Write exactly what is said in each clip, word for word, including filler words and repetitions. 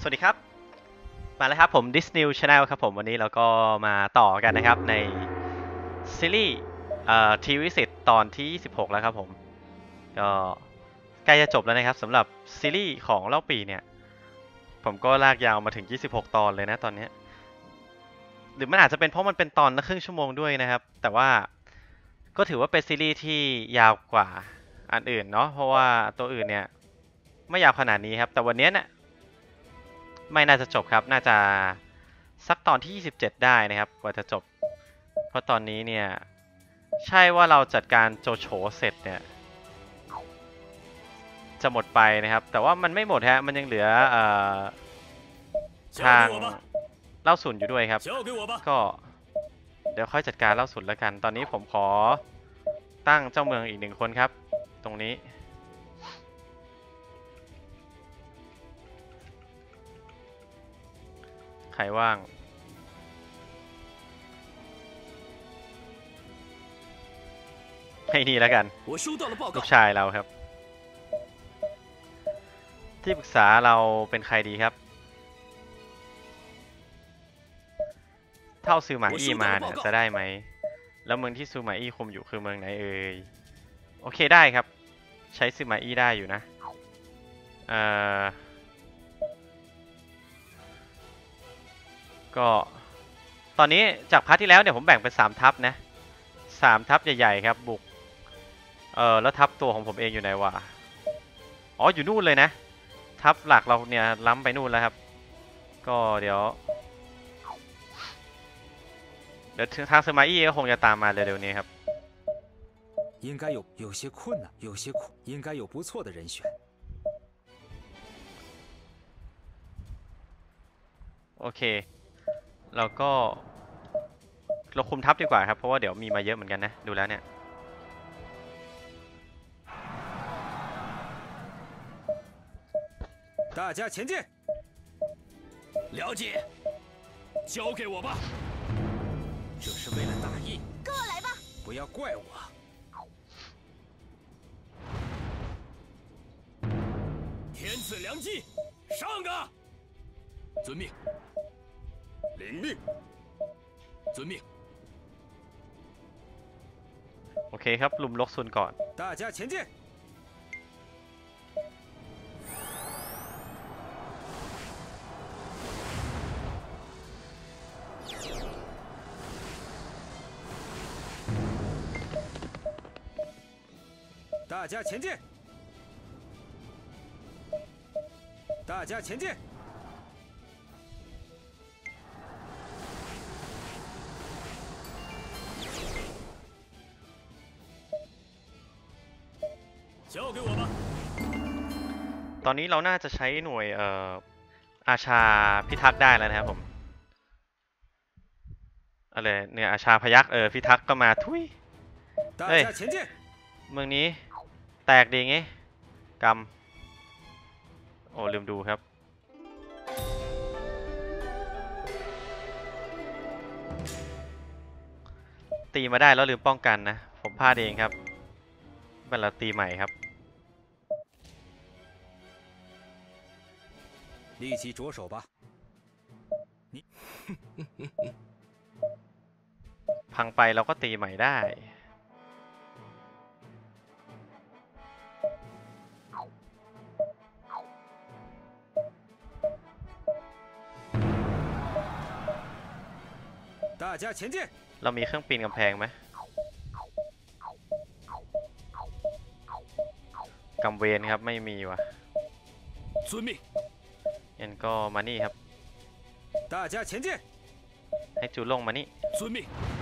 สวัสดีครับมาแล้วครับผม Disnew Channel ครับผมวันนี้เราก็มาต่อกันนะครับในซีรีส์ทีวีสิทธิ์ตอนที่ยี่สิบหกแล้วครับผมก็ใกล้จะจบแล้วนะครับสำหรับซีรีส์ของเล่าปีเนี่ยผมก็ลากยาวมาถึงยี่สิบหกตอนเลยนะตอนนี้หรือมันอาจจะเป็นเพราะมันเป็นตอนละครึ่งชั่วโมงด้วยนะครับแต่ว่าก็ถือว่าเป็นซีรีส์ที่ยาวกว่าอันอื่นเนาะเพราะว่าตัวอื่นเนี่ยไม่ยาวขนาดนี้ครับแต่วันนี้เนี่ยไม่น่าจะจบครับน่าจะสักตอนที่ยี่สิบเจ็ดได้นะครับกว่าจะจบเพราะตอนนี้เนี่ยใช่ว่าเราจัดการโจโฉเสร็จเนี่ยจะหมดไปนะครับแต่ว่ามันไม่หมดฮะมันยังเหลือเอ่อทางเล่าสุนอยู่ด้วยครับก็เดี๋ยวค่อยจัดการเล่าสุนแล้วกันตอนนี้ผมขอตั้งเจ้าเมืองอีกหนึ่งคนครับตรงนี้ใครว่างให้นี่แล้วกันลูกชายเราครับที่ปรึกษาเราเป็นใครดีครับถ้าเอาซูมาอี้มาเนี่ยจะได้ไหมแล้วเมืองที่ซูมาอี้คุมอยู่คือเมืองไหนเอ่ยโอเคได้ครับใช้ซูมาอี้ได้อยู่นะเอ่อก็ตอนนี้จากพาร์ทที่แล้วเนี่ยผมแบ่งเป็นสามทัพนะสามทัพใหญ่ๆครับบุกเออแล้วทัพตัวของผมเองอยู่ไหนวะอ๋ออยู่นู่นเลยนะทัพหลักเราเนี่ยล้ำไปนู่นแล้วครับก็เดี๋ยวเดี๋ยวทางซูมาอี้ก็คงจะตามมาเร็วๆนี้ครับ应该有有些困难，有些苦，应该有不错的人选。 โอเคเราก็เราคุมทัพดีกว่าครับเพราะว่าเดี๋ยวมีมาเยอะเหมือนกันนะดูแล้วเนี่ย大家前进。 了解，交给我吧。 这是为了大义。 跟我来吧。 不要怪我。 天赐良机，上啊！遵命。领命。遵命。 โอเคครับลุมลกซุนก่อน大家前进。大家前进！大家前进！ 交给我吧。 ตอนนี้เราน่าจะใช้หน่วยเอ่ออาชาพิทักษ์ได้แล้วนะครับผมอะไรเนี่ยอาชาพยัคฆ์เออพิทักษ์ก็มาทุยเฮ้ยเมืองนี้แตกดีไงกำโอ้ลืมดูครับตีมาได้แล้วลืมป้องกันนะผมพลาดเองครับเป็นเราตีใหม่ครับ立即着手吧。你พังไปเราก็ตีใหม่ได้大家前进！ เรามีเครื่องปีนกำแพงไหมกำเวนครับไม่มีวะ遵命。 งั้นก็มานี่ครับ大家前进！ ให้จูลงมานี่遵命。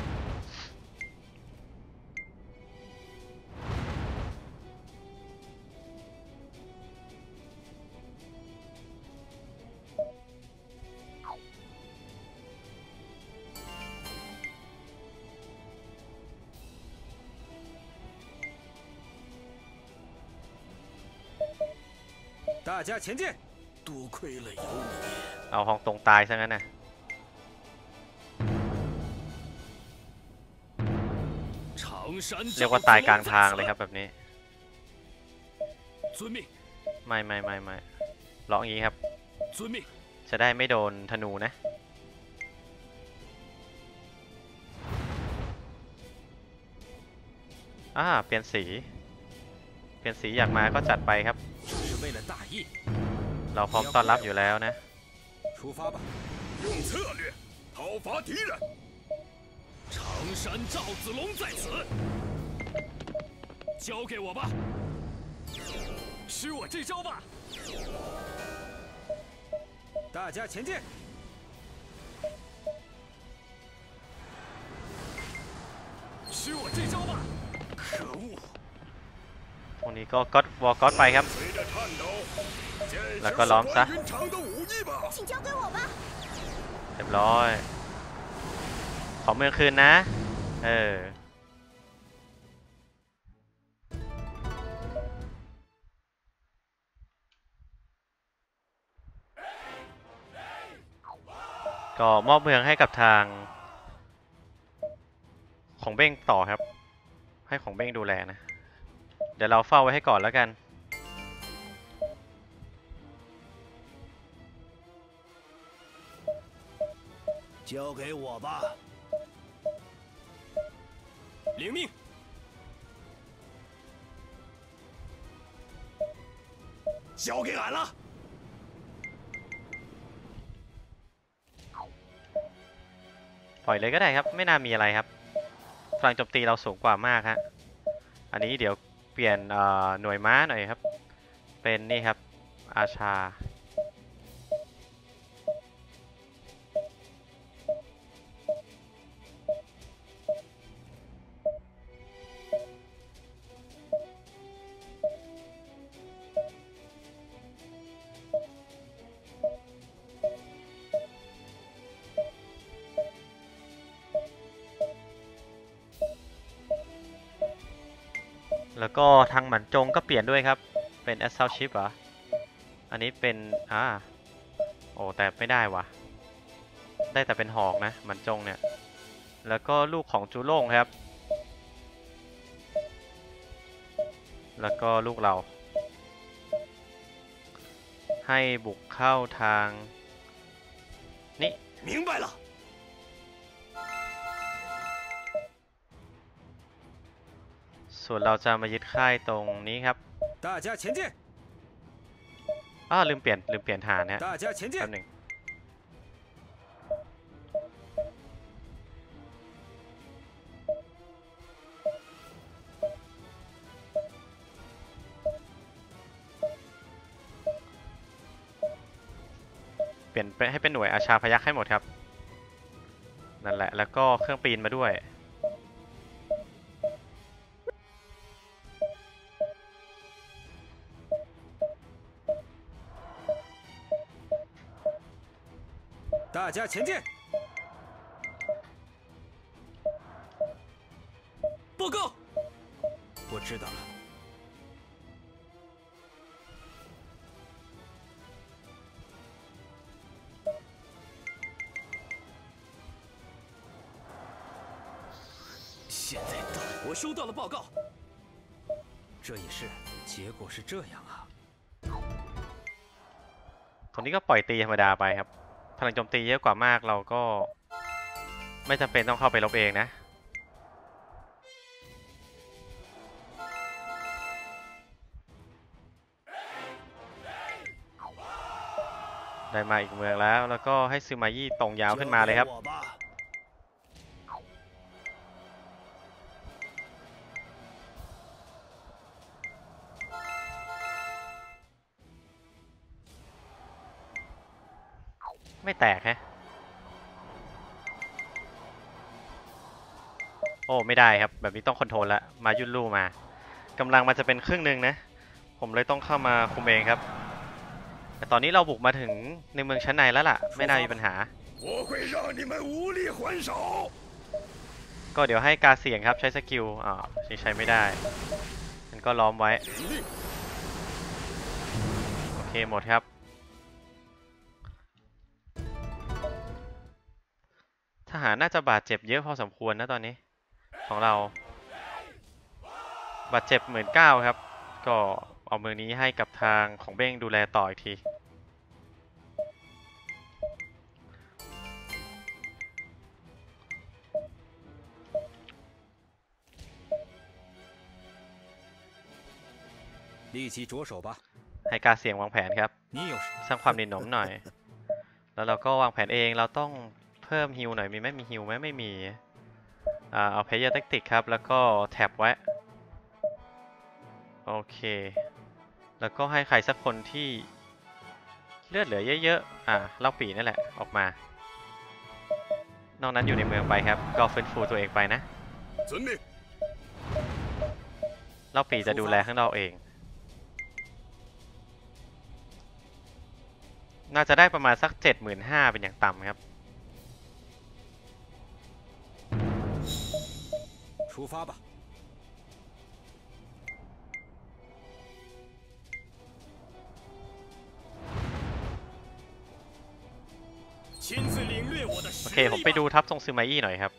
大家前进！ 多亏了有你。 เอาห้องตรงตายซะงั้นนะเรียกว่าตายกลางทางเลยครับแบบนี้ไม่ไม่ไม่ไม่ร้องอย่างนี้ครับจะได้ไม่โดนธนูนะอ่าเปลี่ยนสีเปลี่ยนสีอยากมาก็จัดไปครับเราพร้อมต้อนรับอยู่แล้วนะ出发吧用策略讨伐敌人常山赵子龙在此交给我吧吃我这招吧大家前进吃我这招吧可恶ตรงนี้ก็ก็อดวอลก็อดไปครับแล้วก็ล้อมซะเรียบร้อยขอเมืองคืนนะเออก็มอบเมืองให้กับทางของเบ้งต่อครับให้ของเบ้งดูแลนะเดี๋ยวเราเฝ้าไว้ให้ก่อนแล้วกัน交给我吧领命交给俺了ปล่อยเลยก็ได้ครับไม่น่ามีอะไรครับพลังโจมตีเราสูงกว่ามากฮะอันนี้เดี๋ยวเปลี่ยนหน่วยม้าหน่อยครับเป็นนี่ครับอาชาแล้วก็ทางหมันจงก็เปลี่ยนด้วยครับเป็น Assault Ship เหรออันนี้เป็นอ่าโอ้แต่ไม่ได้วะได้แต่เป็นหอกนะหมันจงเนี่ยแล้วก็ลูกของจูโล่งครับแล้วก็ลูกเราให้บุกเข้าทางนี่明白了ส่วนเราจะมายึดค่ายตรงนี้ครับ大家前进อ้าวลืมเปลี่ยนลืมเปลี่ยนฐานนะ大家前进แป๊บหนึ่งเปลี่ยนไปให้เป็นหน่วยอาชาพยัคฆ์ให้หมดครับนั่นแหละแล้วก็เครื่องปีนมาด้วย大家前进报告我知道了现在到我收到了报告这一世结果是这样啊ตรงนี้ก็ปล่อยตีธรรมดาไปครับพลังโจมตีเยอะกว่ามากเราก็ไม่จำเป็นต้องเข้าไปลบเองนะได้มาอีกเมืองแล้วแล้วก็ให้ซึมายี่ตรงยาวขึ้นมาเลยครับไม่แตกฮะโอ้ไม่ได้ครับแบบนี้ต้องคอนโทรลละมายุ่นลู่มากำลังมันจะเป็นครึ่งหนึ่งนะผมเลยต้องเข้ามาคุมเองครับแต่ตอนนี้เราบุกมาถึงในเมืองชั้นในแล้วล่ะไม่น่ามีปัญหาก็เดี๋ยวให้กาเสียงครับใช้สกิลอ่าใช้ไม่ได้มันก็ล้อมไว้โอเคหมดครับทหารน่าจะบาดเจ็บเยอะพอสมควรนะตอนนี้ของเราบาดเจ็บหมื่นเก้าครับก็เอาเมืองนี้ให้กับทางของเบ้งดูแลต่ออีกที立即着手吧。 ให้การเสี่ยงวางแผนครับ你有สร้างความหนิหนมหน่อย แล้วเราก็วางแผนเองเราต้องเพิ่มฮิลหน่อยมีไหมมีฮิลไหมไม่มีอ่าเอาเพลเยอร์แทคติกครับแล้วก็แท็บไว้โอเคแล้วก็ให้ใครสักคนที่เลือดเหลือเยอะๆอ่าเล่าปีนั่นแหละออกมานอกนั้นอยู่ในเมืองไปครับก็ฟื้นฟูตัวเองไปนะ遵命。 เล่าปีจะดูแลข้างนอกเองน่าจะได้ประมาณสัก เจ็ดหมื่นห้าพัน เป็นอย่างต่ำครับ出发吧。 亲自领略我的โอ实เค ผม力ไปดู吧。 ทัพทรงซึมาอี้หน่อยครับ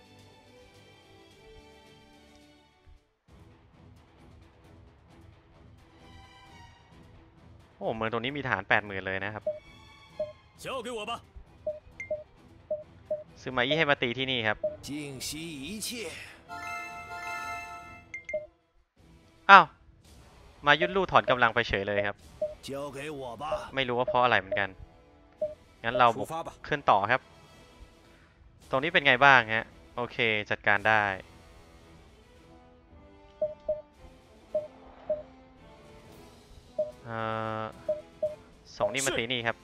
โอ้เมืองตรงนี้มีทหาร แปดหมื่น เลยนะครับ交给我吧。 ซึมาอี้ให้มาตีที่นี่ครับ尽息一切。 อ้าว มายุดลู่ถอนกำลังไปเฉยเลยครับ交给我吧。 ไม่รู้ว่าเพราะอะไรเหมือนกัน งั้นเราบุ出ก发吧。 ขึ้นต่อครับ ตรงนี้เป็นไงบ้างฮะ โอเคจัดการได้เอ่อส่งนี่มาตีนี่ครับ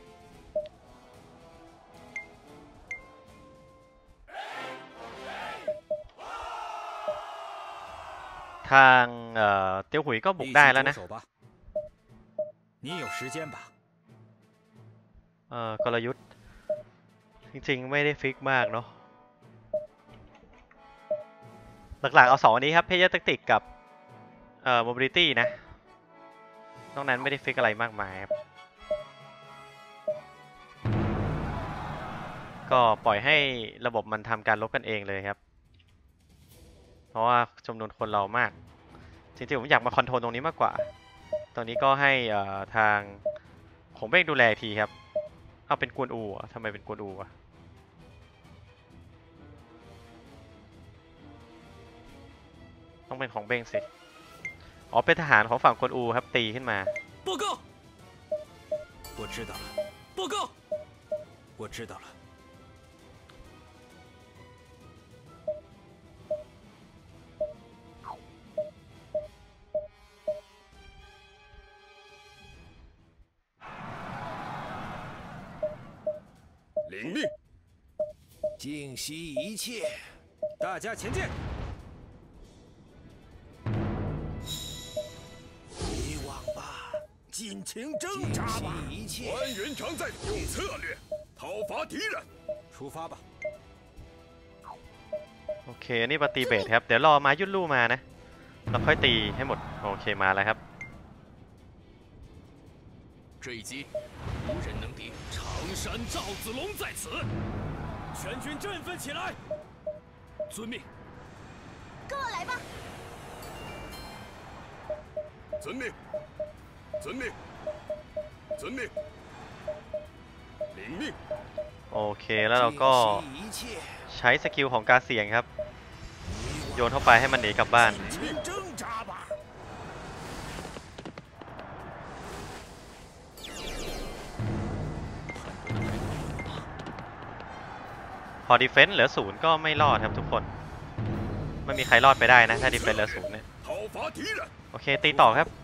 ทางเอ่อเตียวหุยก็บุก立ได้即แล้ว着นะ手吧。你有时间吧？ เอ่อกลยุทธ์จริงๆ ไม่ได้ฟิกมากเนาะหลักๆ เอาสองอันนี้ครับเพย์เยอร์แทคติกกับเอ่อ mobility นะนอกนั้นไม่ได้ฟิกอะไรมากมายครับก็ปล่อยให้ระบบมันทำการลบกันเองเลยครับ เพราะว่าจำนวนคนเรามาก จริงๆ ผมอยากมาคอนโทรลตรงนี้มากกว่า ตอนนี้ก็ให้เอ่อทางของเบ้งดูแลทีครับ เอาเป็นกวนอูอ่ะทำไมเป็นกวนอูอ่ะต้องเป็นของเบ้งสิ อ๋อ เป็นทหารของฝั่งกวนอูครับตีขึ้นมา报告， 我知道了， 报告。 我知道了。 领命。尽息一切。 大家前进！ 遗忘吧，尽情挣扎吧。一切。关云长在用策略讨伐敌人。 出发吧。 โอเค นี่ปฏิเบตครับ เดี๋ยวรอมายุ่นลู่มานะ เราค่อยตีให้หมด โอเค มาแล้วครับ这一击无人能敌，常山赵子龙在此，全军振奋起来！遵命。 跟我来吧。 遵命。遵命。遵命。领命。 โอเค แล้วเราก็ใช้สกิลของการเสี่ยงครับ โยนเข้าไปให้มันหนีกลับบ้าน尽情挣扎吧。 พอดีเฟนส์เหลือศูนย์ก็ไม่รอดครับทุกคน ไม่มีใครรอดไปได้นะ ถ้าดีเฟนส์เหลือศูนย์เนี่ย讨伐敌人。 โอเค ตีต่อครับ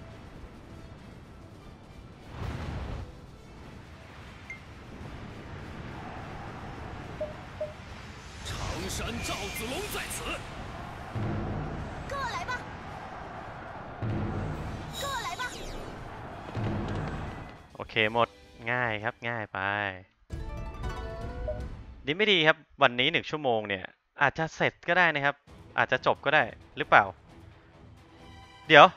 常山赵子龙在此， 跟我来吧。跟我来吧。 โอเค หมด ง่ายครับ ง่ายไป ดีไม่ดีครับ วันนี้หนึ่งชั่วโมงเนี่ย อาจจะเสร็จก็ได้นะครับ อาจจะจบก็ได้ หรือเปล่า เดี๋ยว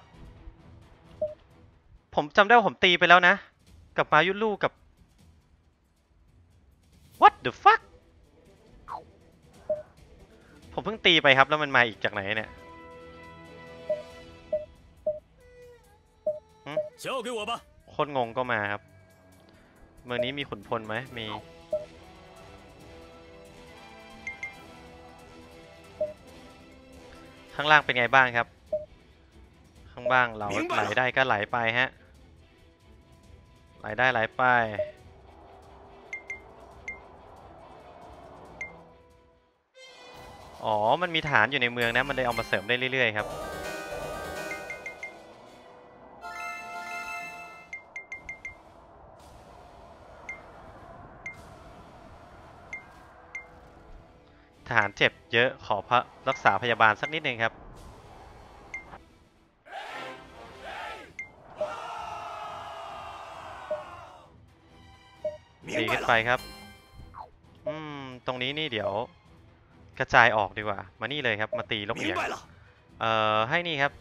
ผมจำได้ว่าผมตีไปแล้วนะ กับมายุลูกับ What the fuck ผมเพิ่งตีไปครับ แล้วมันมาอีกจากไหนเนี่ย交给我吧。 โคตรงงก็มาครับ เมืองนี้มีขุนพลไหม มี ข้างล่างเป็นไงบ้างครับ ข้างบ้างเราไหลได้ก็ไหลไปฮะไหลได้ไหลไปอ๋อมันมีฐานอยู่ในเมืองนะมันเลยเอามาเสริมได้เรื่อยๆครับทหารเจ็บเยอะขอพระรักษาพยาบาลสักนิดนึงครับดีขึ้นไปครับอืมตรงนี้นี่เดี๋ยวกระจายออกดีกว่ามานี่เลยครับมาตีลกเหลียงเอ่อให้นี่ครับ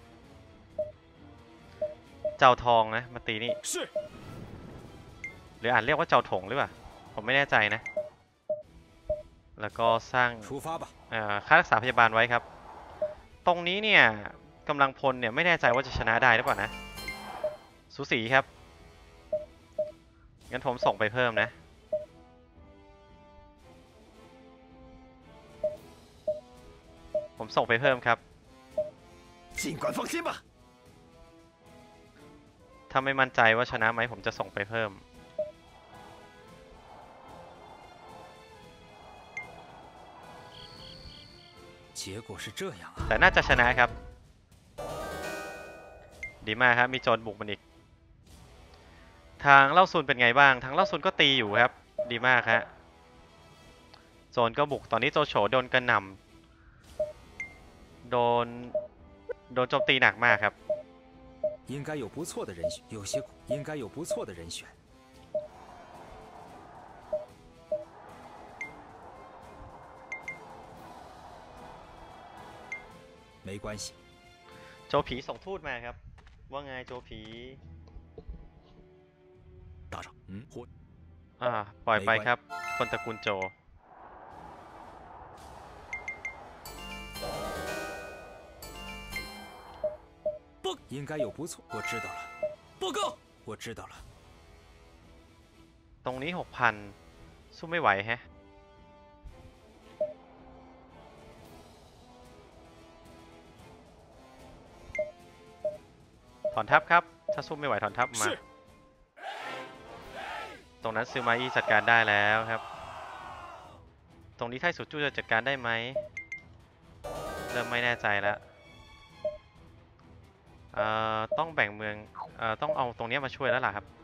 เจ้าทองนะมาตีนี่หรืออ่านเรียกว่าเจ้าถงหรือเปล่าผมไม่แน่ใจนะแล้วก็สร้างค่ารักษาพยาบาลไว้ครับตรงนี้เนี่ยกำลังพลเนี่ยไม่แน่ใจว่าจะชนะได้หรือเปล่านะสูสีครับงั้นผมส่งไปเพิ่มนะผมส่งไปเพิ่มครับถ้าไม่มั่นใจว่าชนะไหมผมจะส่งไปเพิ่มแต่น่าจะชนะครับดีมากครับมีโจรบุกมันอีกทางเล่าซุนเป็นไงบ้างทางเล่าซุนก็ตีอยู่ครับดีมากฮะโจรก็บุกตอนนี้โจโฉโดนกระหน่ำโดนโดนโจมตีหนักมากครับ应该有不错的人选，有些应该有不错的人选。没关系。 โจผีส่งทูตมาครับว่าไงโจผี大长嗯或อ่าปล่อยไปครับคนตระกูลโจ应该有不错，我知道了。 报告， 我知道了。 ตรงนี้หกพันสู้ไม่ไหวแฮะถอนทัพครับถ้าสู้ไม่ไหวถอนทัพมาตรงนั้นซึมาอี้จัดการได้แล้วครับตรงนี้ไทสุจูจะจัดการได้ไหมเริ่มไม่แน่ใจแล้วเอ่อต้องแบ่งเมืองเอ่อต้องเอาตรงนี้มาช่วยแล้วล่ะครับ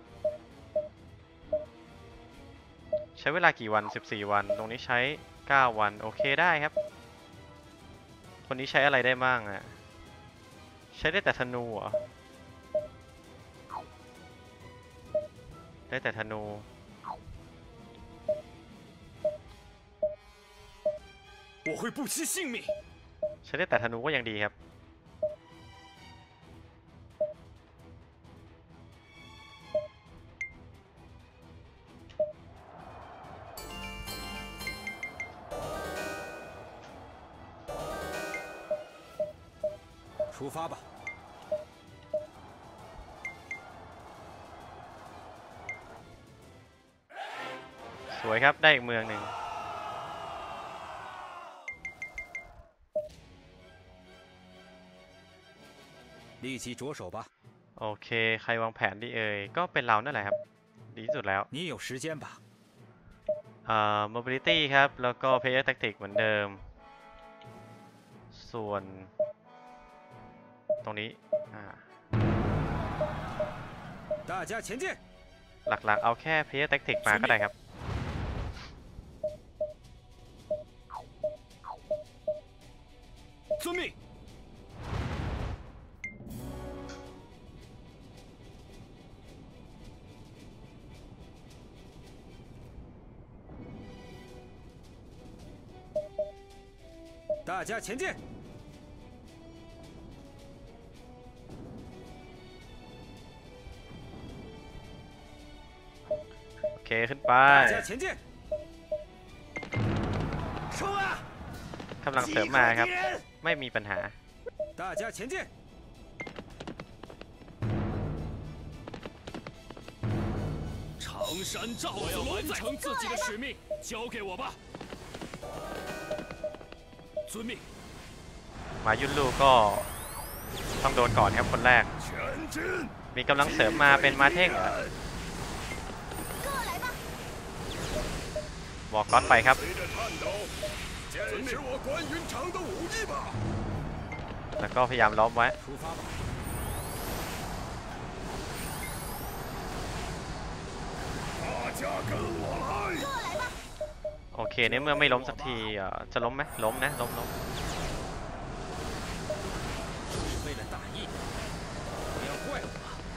ใช้เวลากี่วันสิบสี่วันตรงนี้ใช้เก้าวันโอเคได้ครับคนนี้ใช้อะไรได้บ้างอ่ะใช้ได้แต่ธนูเหรอได้แต่ธนู我会不惜性命ใช้ได้แต่ธนูก็ยังดีครับ出发吧。 สวยครับได้อีกเมืองหนึ่ง立即着手吧。 โอเคใครวางแผนดีเอ่ยก็เป็นเรานั่นแหละครับดีที่สุดแล้ว你有时间吧เอ่อ mobility ครับแล้วก็ player tactic เหมือนเดิมส่วนตรงนี้อ่า大家前进หลักๆเอาแค่ player tactic มาก็ได้ครับ遵命大家前进โอเคขึ้นไป大家前进冲啊กำลังเสริมมาครับไม่มีปัญหา大家前进长山赵子龙完成自己的使命交给我吧遵命มายุนลูก็ต้องโดนก่อนครับคนแรก全军มีกำลังเสริมมาเป็นมาเท่งเหรอ跟我来吧， บอกก๊อตไปครับ随着颤抖，见识我关云长的武艺吧！ แล้วก็พยายามล้อมไว้出发吧！ 大家跟我来！ 跟我来吧， โอเคในเมื่อไม่ล้มสักทีเอ่อจะล้มไหมล้มนะล้มล้ม是为了大义，不要怪我。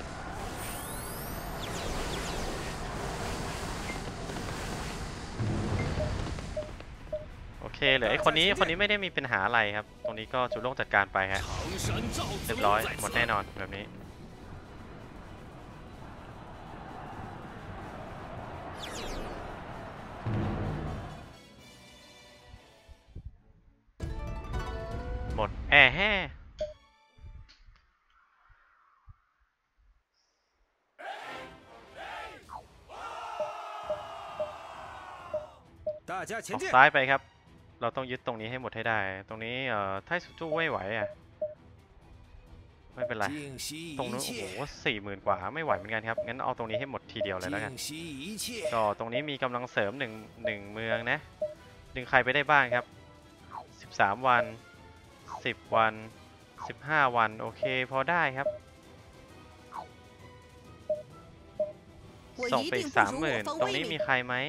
โอเคเหลือไอ้คนนี้คนนี้ไม่ได้มีปัญหาอะไรครับ ตรงนี้ก็จุดโล่งจัดการไปฮะ常山赵เรี子ยบร้อย龙在หมด此แน่นอนแบบนี้ หมดแอะแฮ่大家อ前อก进！ ซ้ายไปครับ เราต้องยึดตรงนี้ให้หมดให้ได้ ตรงนี้เอ่อไทสุจูไม่ไหวอ่ะ ไม่เป็นไร静息ตรงนู้น一โอ้โห切， สี่หมื่นกว่าไม่ไหวเหมือนกันครับ งั้นเอาตรงนี้ให้หมดทีเดียวเลยแล้วกัน静息一切。 ก็ตรงนี้มีกำลังเสริมหนึ่งหนึ่งเมืองนะ ดึงใครไปได้บ้างครับ สิบสาม วัน สิบ วัน สิบห้า วัน โอเคพอได้ครับ我ส่ง一ไปอี定ก不สาม辱หมื่น我方ตรงนี้威มี名。 ใครไหม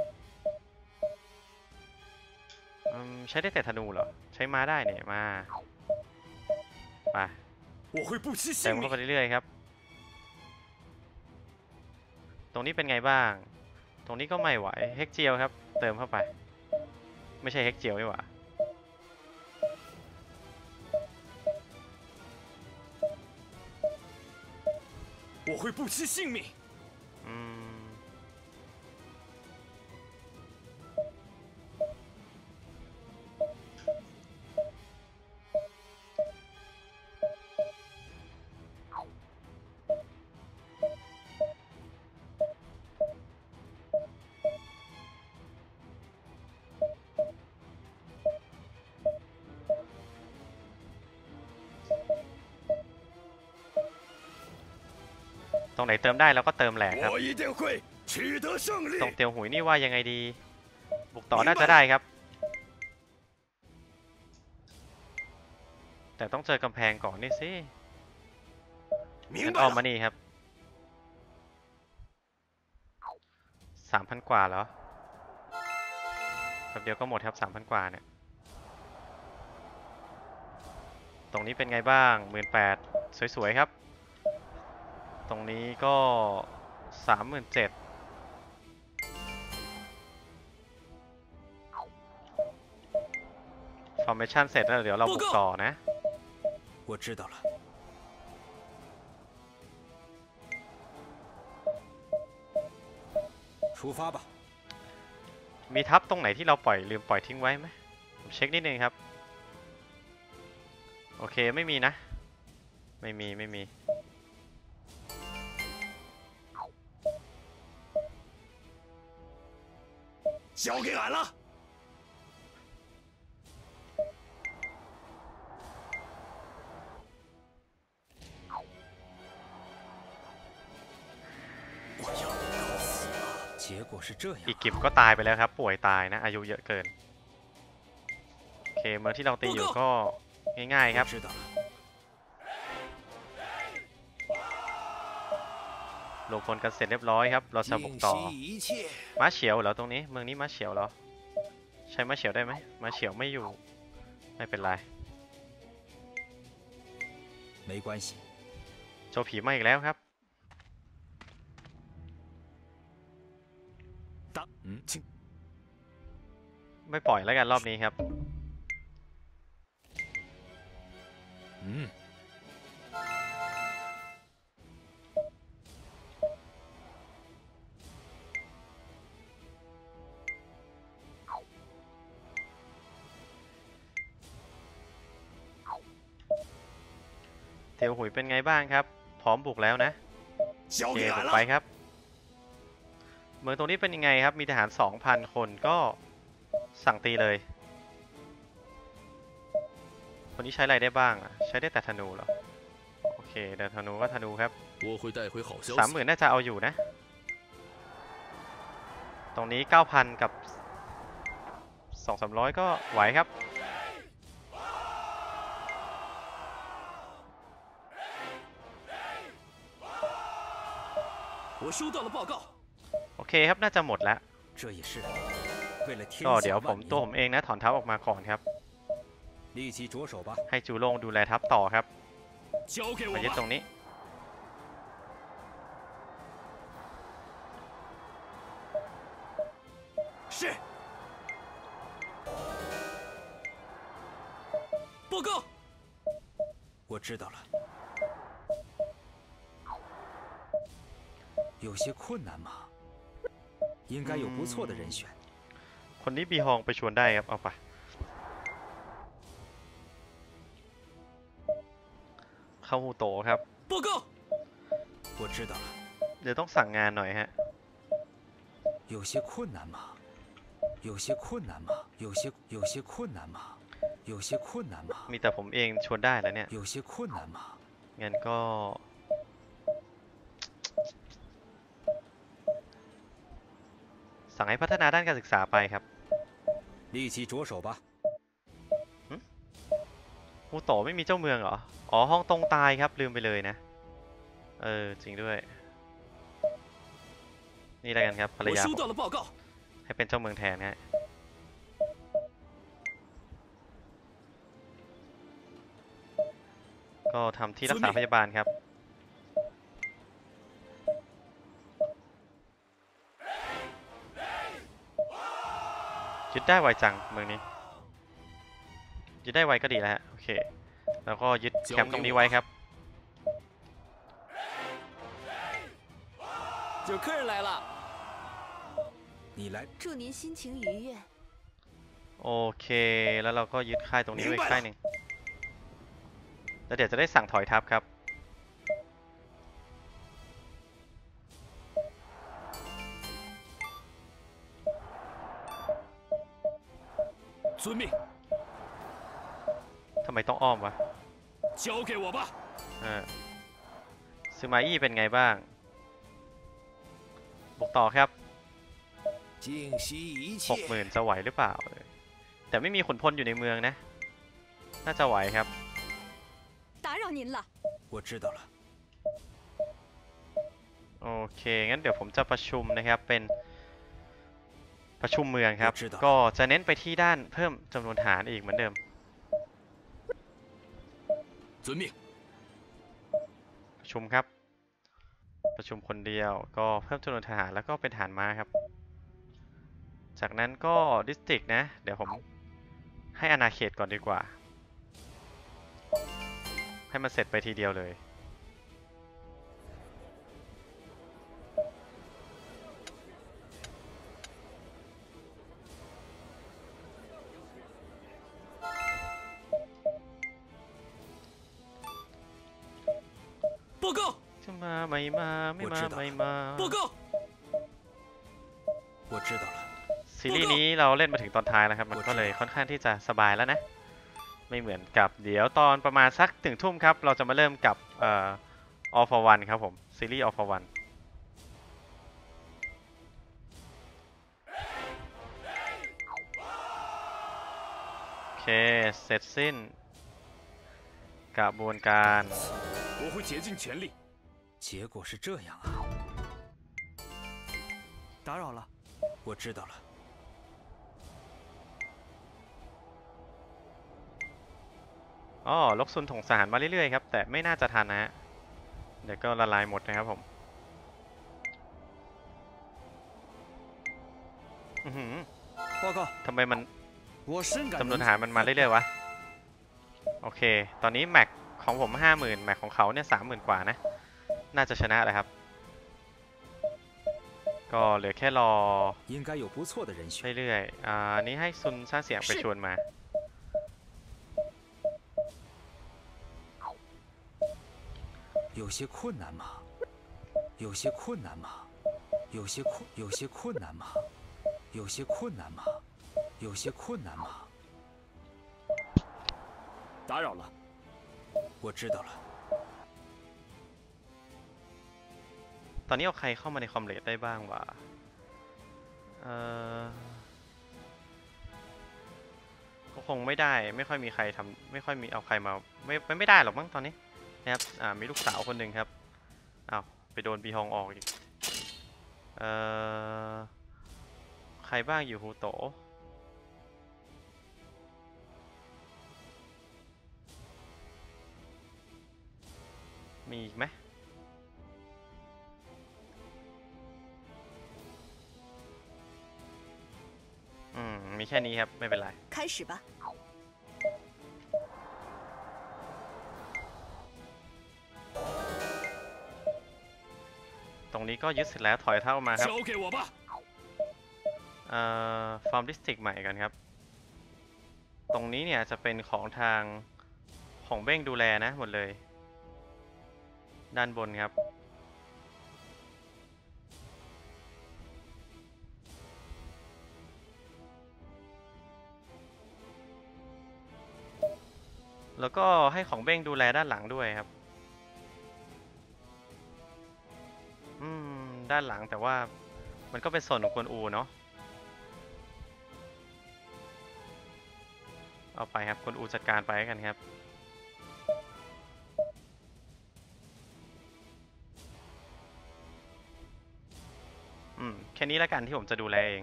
อืมใช้ได้แต่ธนูเหรอ ใช้ม้าได้เนี่ยมา ไป我会不惜เติม性เข้า命ไปเรื่อยๆครับ ตรงนี้เป็นไงบ้าง ตรงนี้ก็ไม่ไหว เฮกเจียวครับ เติมเข้าไป ไม่ใช่เฮกเจียวนี่หว่า我会不惜性命อืม ตรงไหนเติมได้เราก็เติมแหลกครับ我一定会取得胜利ตรงเตียวหุยนี่ว่ายังไงดี บุกต่อน่าจะได้ครับ แต่ต้องเจอกำแพงก่อนนี่สิงั้明นอ้อม白มา了นี่ครับ สามพัน กว่าเหรอแบบเดียวก็หมดครับ สามพัน กว่าเนี่ย ตรงนี้เป็นไงบ้าง หมื่นแปด สวยๆครับ ตรงนี้ก็ สามหมื่นเจ็ด formation เสร็จแล้วเดี๋ยวเราบุกต่อนะ我知道了。出发吧！ มีทับตรงไหนที่เราปล่อยลืมปล่อยทิ้งไว้ไหมผมเช็คนิดนึงครับ โอเคไม่มีนะ ไม่มีไม่มี交给俺了。 结果是这样อีกกิมก็ตายไปแล้วครับ ป่วยตายนะ อายุเยอะเกิน โอเคเมืองที่เราตีอยู่ก็ง่ายๆครับ我知道了。 ลงพลกันเสร็จเรียบร้อยครับ เราจะบุก静ต่อ息一切， ม้าเฉียวเหรอตรงนี้ เมืองนี้ม้าเฉียวเหรอ ใช้ม้าเฉียวได้ไหมม้าเฉียวไม่อยู่ ไม่เป็นไร没关系。 โจผีมาอีกแล้วครับ当嗯，请ไม่ปล่อยแล้วกันรอบนี้ครับ嗯， เตียวหุยเป็นไงบ้างครับ พร้อมบุกแล้วนะ交โอเค给บุ俺กไป了。 ครับ เมืองตรงนี้เป็นยังไงครับ มีทหาร สองพัน คนก็สั่งตีเลย คนนี้ใช้อะไรได้บ้างอ่ะ ใช้ได้แต่ธนูเหรอเคเดี๋ยวธนูก็ธนูครับ我会带回好消สามห息。 มื่นน่าจะเอาอยู่นะ ตรงนี้เก้าพันกับสองสามร้อยก็ไหวครับ我收到了报告。 โอเคครับน่าจะหมดแล้ว这也是为了天ก็下เดี๋ยวผม万ตัวผ民， มเองนะถอนทัพออกมาก่อนครับ立即着手吧。 ให้จูโล่งดูแลทัพต่อครับ交给我มายึดตร吧。 งนี้是。报告。 我知道了。有些困难嘛，应该有不错的人选。 คนนี้บีฮองไปชวนได้ครับ เอาไป เข้าฮูโตครับ报告。 我知道了。 เดี๋ยวต้องสั่งงานหน่อยฮะ有些困难嘛，有些困难嘛，有些有些困难嘛，有些困难嘛， มีแต่ผมเองชวนได้แล้วเนี่ย有些困难嘛。 งั้นก็ สั่งให้พัฒนาด้านการศึกษาไปครับ立即着手吧。 ฮูโตไม่มีเจ้าเมืองเหรอ อ๋อห้องตรงตายครับลืมไปเลยนะ เออจริงด้วย นี่แล้วกันครับภรร我ยา收ผม到了报告。 ให้เป็นเจ้าเมืองแทนฮะ ก็ทำที่รักษาพยาบาลครับ ยึดได้ไวจังเมืองนี้ ยึดได้ไวก็ดีแล้วฮะ โอเค แล้วก็ยึดแคมป์ตรงนี้ไว้ครับ有客人来了。 你来， 祝您心情愉悦。 โอเค แล้วเราก็ยึดค่ายตรงนี้ไว้ค่ายหนึ่งแล้วเดี๋ยวจะได้สั่งถอยทัพครับ遵命。 ทำไมต้องอ้อมวะ交给我吧。 เออซึมาอี้เป็นไงบ้าง บุกต่อครับ尽息一หกหมื่นจะไหวหรือเปล่า แต่ไม่มีขุนพลอยู่ในเมืองนะ น่าจะไหวครับ打扰您了。 我知道了。 โอเค งั้นเดี๋ยวผมจะประชุมนะครับ เป็นประชุมเมืองครับ我知道了ก็จะเน้นไปที่ด้านเพิ่มจำนวนทหารอีกเหมือนเดิม遵命。 ประชุมครับ ประชุมคนเดียว ก็เพิ่มจำนวนทหารแล้วก็เป็นฐานม้าครับ จากนั้นก็ดิสตริกนะ เดี๋ยวผมให้อาณาเขตก่อนดีกว่า ให้มันเสร็จไปทีเดียวเลย报告。 จะมาไม่มาไม่มา我知道ไม่มา报告。 我知道了。 ซีรีส์นี้เราเล่นมาถึงตอนท้ายแล้วครับ มันก็เลยค่อนข้างที่จะสบายแล้วนะ ไม่เหมือนกับเดี๋ยวตอนประมาณสักถึงทุ่มครับ เราจะมาเริ่มกับเอ่อ All for One ครับผม ซีรีส์ All for One โอเค เสร็จสิ้นกระบวนการ我会竭尽全力。 结果是这样啊。 打扰了。 我知道了。 อ๋อลกซุนถงสารมาเรื่อยๆครับ แต่ไม่น่าจะทันนะฮะ เดี๋ยวก็ละลายหมดนะครับผม อือหือ报告， ทำไมมัน我深感จำนวนทหารมันมาเรื่อยๆวะ โอเค ตอนนี้แม็กของผมห้าหมื่นแม็กของเขาเนี่ยสามหมื่นกว่านะ น่าจะชนะแหละครับ ก็เหลือแค่รอ应该有不错的人选。 เรื่อยๆอ่าอันนี้ให้ซุนซ่าเสียงไปชวนมา有些困难嘛，有些困难嘛，有些困有些困难嘛，有些困难嘛，有些困难嘛。 打扰了。 我知道了。 ตอนนี้เอาใครเข้ามาในคอมเลดได้บ้างวะเออก็คงไม่ได้ไม่ค่อยมีใครทำไม่ค่อยมีเอาใครมาไม่ไม่ได้หรอกมั้งตอนนี้นะครับอ่ามีลูกสาวคนหนึ่งครับอ้าวไปโดนบีฮองออกอีกเอ่อใครบ้างอยู่ฮูโตะมีอีกไหมอืมมีแค่นี้ครับไม่เป็นไร开始吧。 ตรงนี้ก็ยึดเสร็จแล้วถอยเท่ามาครับ交给我吧。 เอ่อฟาร์มดิสตริกใหม่กันครับตรงนี้เนี่ยจะเป็นของทางของเบ้งดูแลนะหมดเลยด้านบนครับแล้วก็ให้ของเบ้งดูแลด้านหลังด้วยครับอืมด้านหลังแต่ว่ามันก็เป็นส่วนของกวนอูเนาะเอาไปครับกวนอูจัดการไปกันครับอืมแค่นี้แล้วกันที่ผมจะดูแลเอง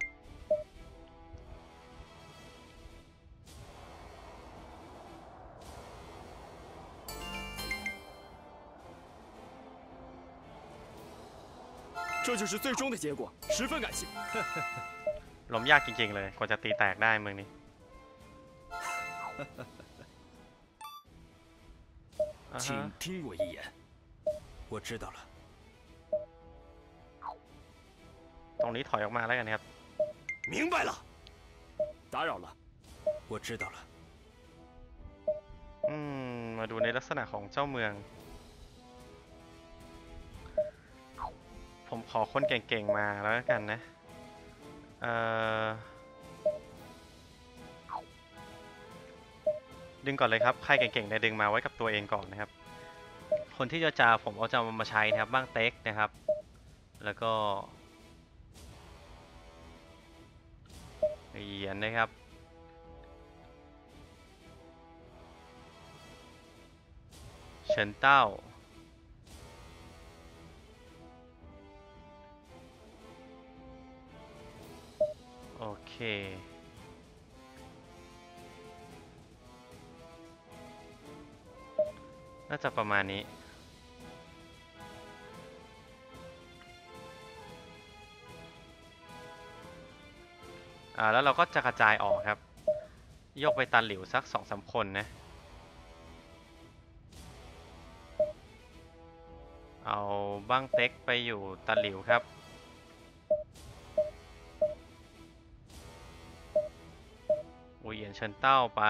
这就是最终的结果，十分感谢。 ล้มยากจริงๆเลยกว่าจะตีแตกได้เมืองนี้请听我一言。 我知道了。 ตรงนี้ถอยออกมาแล้วกันครับ明白了。打扰了。 我知道了。 อืมมาดูในลักษณะของเจ้าเมืองผมขอคนเก่งๆมาแล้วกันนะเอ่อดึงก่อนเลยครับใครเก่งๆเนี่ยดึงมาไว้กับตัวเองก่อนนะครับคนที่จะจาผมเอาจะมาใช้นะครับบ้างเต็กนะครับแล้วก็เหยียนนะครับเฉินเต้าโอเคน่าจะประมาณนี้อ่าแล้วเราก็จะกระจายออกครับยกไปตันหลิวสักสองสามคนนะเอาบ้างเต็กไปอยู่ตันหลิวครับอูเหยียนเฉินเต้าไป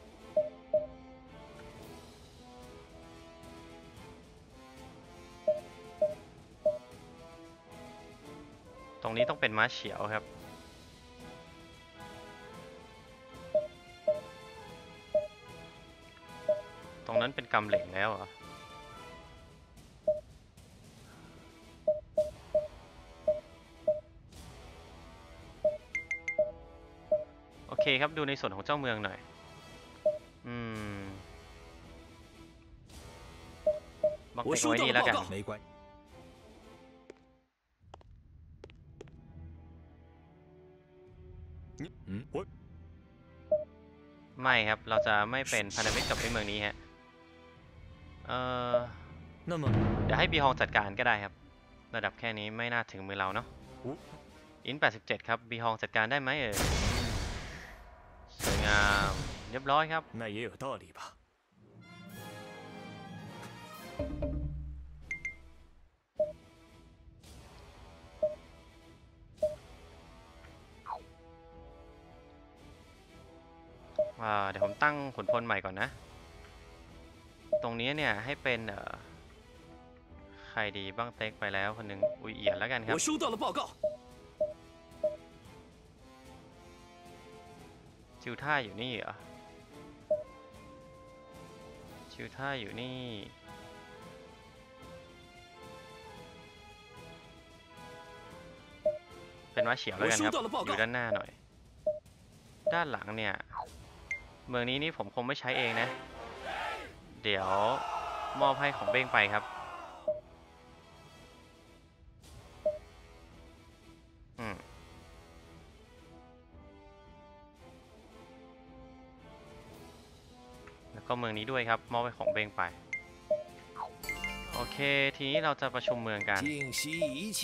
ตรงนี้ต้องเป็นม้าเฉียวครับตรงนั้นเป็นกำเหล็กแล้วเหรอโอเคครับดูในส่วนของเจ้าเมืองหน่อยอืมบล็อกเต็กไว้นี่แล้วกัน没关系。嗯，我ไม่ครับเราจะไม่เป็นพันธมิตรกับไอ้เมืองนี้ฮะเออ那么เดี๋ยวให้บีฮองจัดการก็ได้ครับระดับแค่นี้ไม่น่าถึงมือเราเนาะอินแปดสิบเจ็ดครับบีฮองจัดการได้ไหมเออสวยงามเรียบร้อยครับ那也有道理吧。 เดี๋ยวผมตั้งขุนพลใหม่ก่อนนะตรงนี้เนี่ยให้เป็นเอ่อใครดีบ้างเต็กไปแล้วคนหนึ่งอุยเอียนแล้วกันครับ我收到了报告。 จิวท่าอยู่นี่เหรอจิวท่าอยู่นี่เป็นว่าเฉียวแล้วกันครับอยู่ด้านหน้าหน่อยด้านหลังเนี่ยเมืองนี้นี่ผมคงไม่ใช้เองนะเดี๋ยวมอบให้ของเบ้งไปครับอืมแล้วก็เมืองนี้ด้วยครับมอบให้ของเบ้งไปโอเคทีนี้เราจะประชุมเมืองกัน尽息一切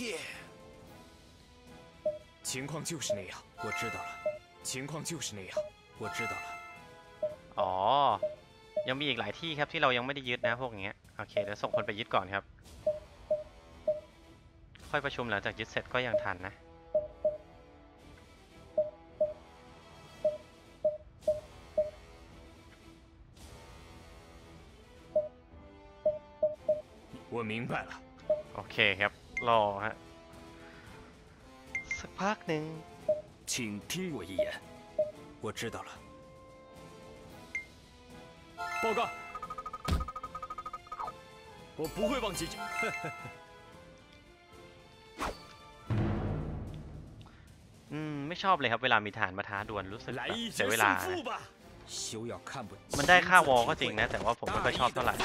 情况就是那样我知道了情况就是那样我知道了อ๋อยังมีอีกหลายที่ครับที่เรายังไม่ได้ยึดนะพวกอย่างเงี้ยโอเคเดี๋ยวส่งคนไปยึดก่อนครับค่อยประชุมหลังจากยึดเสร็จก็ยังทันนะ我明白了โอเคครับรอฮะสักพักหนึ่ง请听我一言我知道了报告我不会忘记อืมไม่ชอบเลยครับเวลามีฐานมาท้าดวลรู้สึกแบบเสียเวลานะมันได้ค่าวอลก็จริงนะแต่ว่าผมไม่ค่อยชอบเท่าไหร่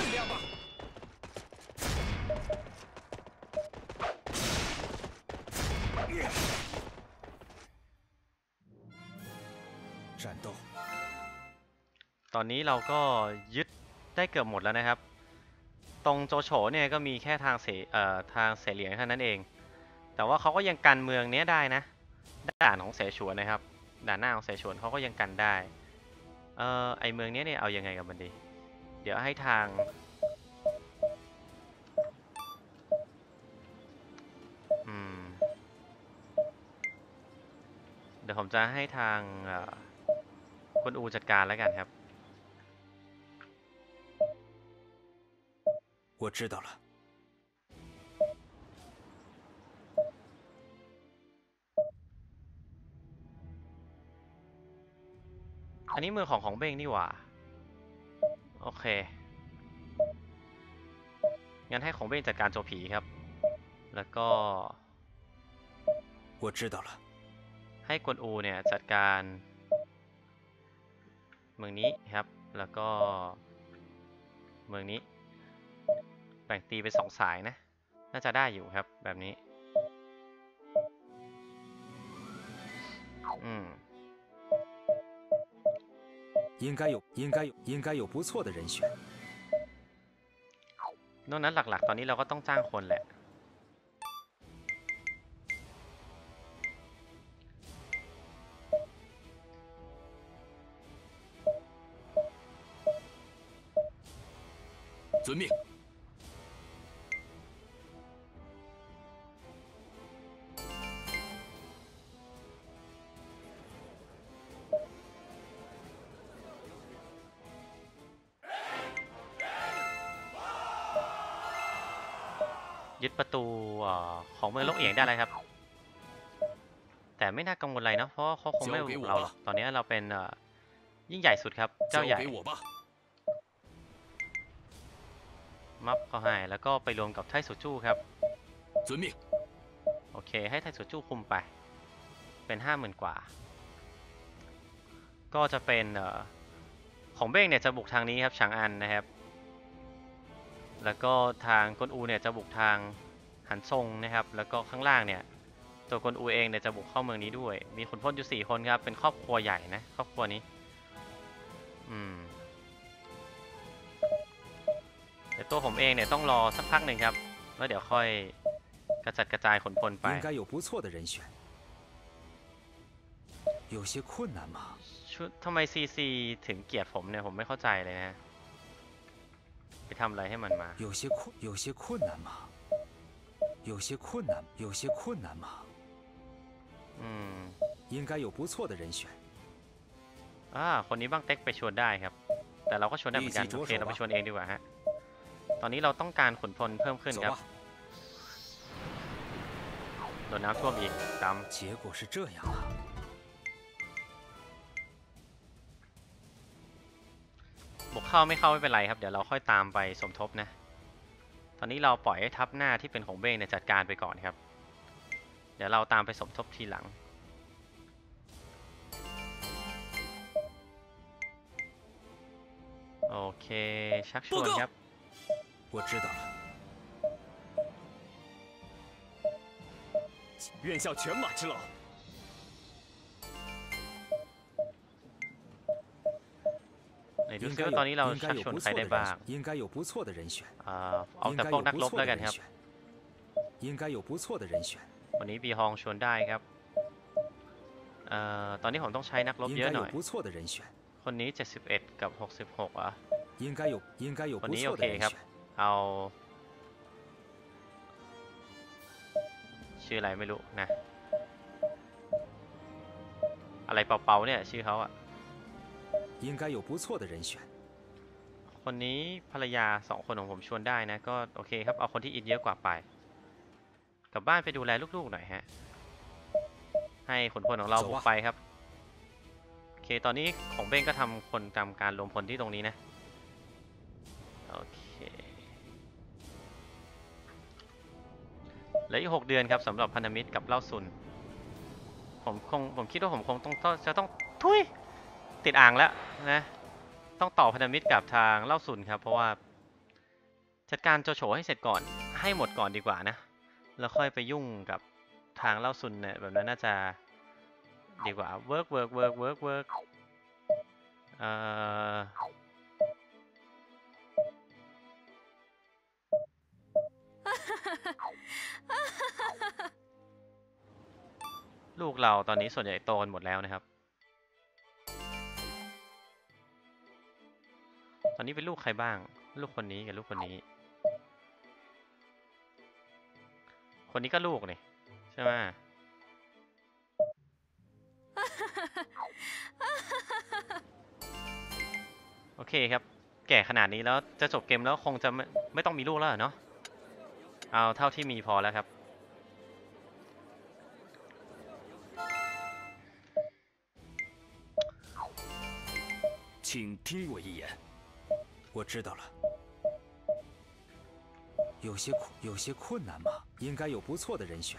ตอนนี้เราก็ยึดได้เกือบหมดแล้วนะครับตรงโจโฉเนี่ยก็มีแค่ทางเสเอ่อทางเสเหลียงเท่านั้นเองแต่ว่าเขาก็ยังกันเมืองนี้ได้นะด่านของเสฉวนนะครับด่านหน้าของเสฉวนเขาก็ยังกันได้เอ่อไอเมืองนี้เนี่ยเอายังไงกับมันดีเดี๋ยวให้ทางอืมเดี๋ยวผมจะให้ทางคุณอูจัดการแล้วกันครับ我知道了อันนี้เมืองของของเบ้งนี่หว่าโอเคงั้นให้ของเบ้งจัดการโจผีครับแล้วก็我知道了ให้กวนอูเนี่ยจัดการเมืองนี้ครับแล้วก็เมืองนี้แบ่งตีเป็นสองสายนะน่าจะได้อยู่ครับแบบนี้อืม应该有应该有应该有不错的人选นอกนั้นหลักๆตอนนี้เราก็ต้องจ้างคนแหละ遵命ยึดประตูของเมืองลกเอียงได้เลยครับแต่ไม่น่ากังวลอะไรเนาะเพราะเขาคงไม่บุกเราหรอกตอนนี้เราเป็นยิ่งใหญ่สุดครับเจ้าใหญ่มัฟเขาให้แล้วก็ไปรวมกับไทสุจู้ครับโอเคให้ไทสุจู้คุมไปเป็นห้าหมื่นกว่าก็จะเป็นของเบ้งเนี่ยจะบุกทางนี้ครับฉางอันนะครับแล้วก็ทางกวนอูเนี่ยจะบุกทางหันซงนะครับแล้วก็ข้างล่างเนี่ยตัวกวนอูเองเนี่ยจะบุกเข้าเมืองนี้ด้วยมีคนพ้นอยู่สี่คนครับเป็นครอบครัวใหญ่นะครอบครัวนี้อืมแต่ตัวผมเองเนี่ยต้องรอสักพักหนึ่งครับแล้วเดี๋ยวค่อยกระจัดกระจายขนพลไป应该有不错的人选有些困难吗ชุดทำไมซีซีถึงเกลียดผมเนี่ยผมไม่เข้าใจเลยนะไปทำอะไรให้มันมา有些困有些困难吗有些困难有些困难吗อืม应该有不错的人选อ่าคนนี้บ้างเต็กไปชวนได้ครับแต่เราก็ชวนได้เหมือนกันโอเคเราไปชวนเองดีกว่าฮะตอนนี้เราต้องการขนพลเพิ่มขึ้นครับโดนน้ำท่วมอีกกรรม结果是这样啊บุกเข้าไม่เข้าไม่เป็นไรครับเดี๋ยวเราค่อยตามไปสมทบนะตอนนี้เราปล่อยให้ทัพหน้าที่เป็นของเบ้งเนี่ยจัดการไปก่อนครับเดี๋ยวเราตามไปสมทบทีหลังโอเคชักชวนครับ我知道了愿效犬马之劳ไหนดูซิว่าตอนนี้เราชักชวนใครได้บ้าง应该有不错的人选อ่าเอาแต่พวกนักรบแล้วกันครับ应该有不错的人选วันนี้บีฮองชวนได้ครับเอ่อตอนนี้ผมต้องใช้นักรบเยอะหน่อยคนนี้เจ็ดสิบเอ็ดกับหกสิบหกอ่ะคนนี้โอเคครับเอาชื่ออะไรไม่รู้นะอะไรเป่าๆเนี่ยชื่อเขาอ่ะคนนี้ภรรยาสองคนของผมชวนได้นะก็โอเคครับเอาคนที่อินเยอะกว่าไปกลับบ้านไปดูแลลูกๆหน่อยฮะให้ขุนพลของเราบุกไปครับโอเคตอนนี้ของเบ้งก็ทำคนทำการรวมพลที่ตรงนี้นะโอเคเหลืออีกหกเดือนครับสำหรับพันธมิตรกับเล่าซุนผมคงผมคิดว่าผมคงต้องจะต้องทุยติดอ่างแล้วนะต้องต่อพันธมิตรกับทางเล่าซุนครับเพราะว่าจัดการโจโฉให้เสร็จก่อนให้หมดก่อนดีกว่านะแล้วค่อยไปยุ่งกับทางเล่าซุนเนี่ยแบบนั้นน่าจะดีกว่า work work work work work เอ่อลูกเราตอนนี้ส่วนใหญ่โตกันหมดแล้วนะครับตอนนี้เป็นลูกใครบ้างลูกคนนี้กับลูกคนนี้คนนี้ก็ลูกนี่ใช่ไหมโอเคครับแก่ขนาดนี้แล้วจะจบเกมแล้วคงจะไม่ไม่ต้องมีลูกแล้วเนาะเอาเท่าที่มีพอแล้วครับ请听我一言我知道了有些困有些困难嘛应该有不错的人选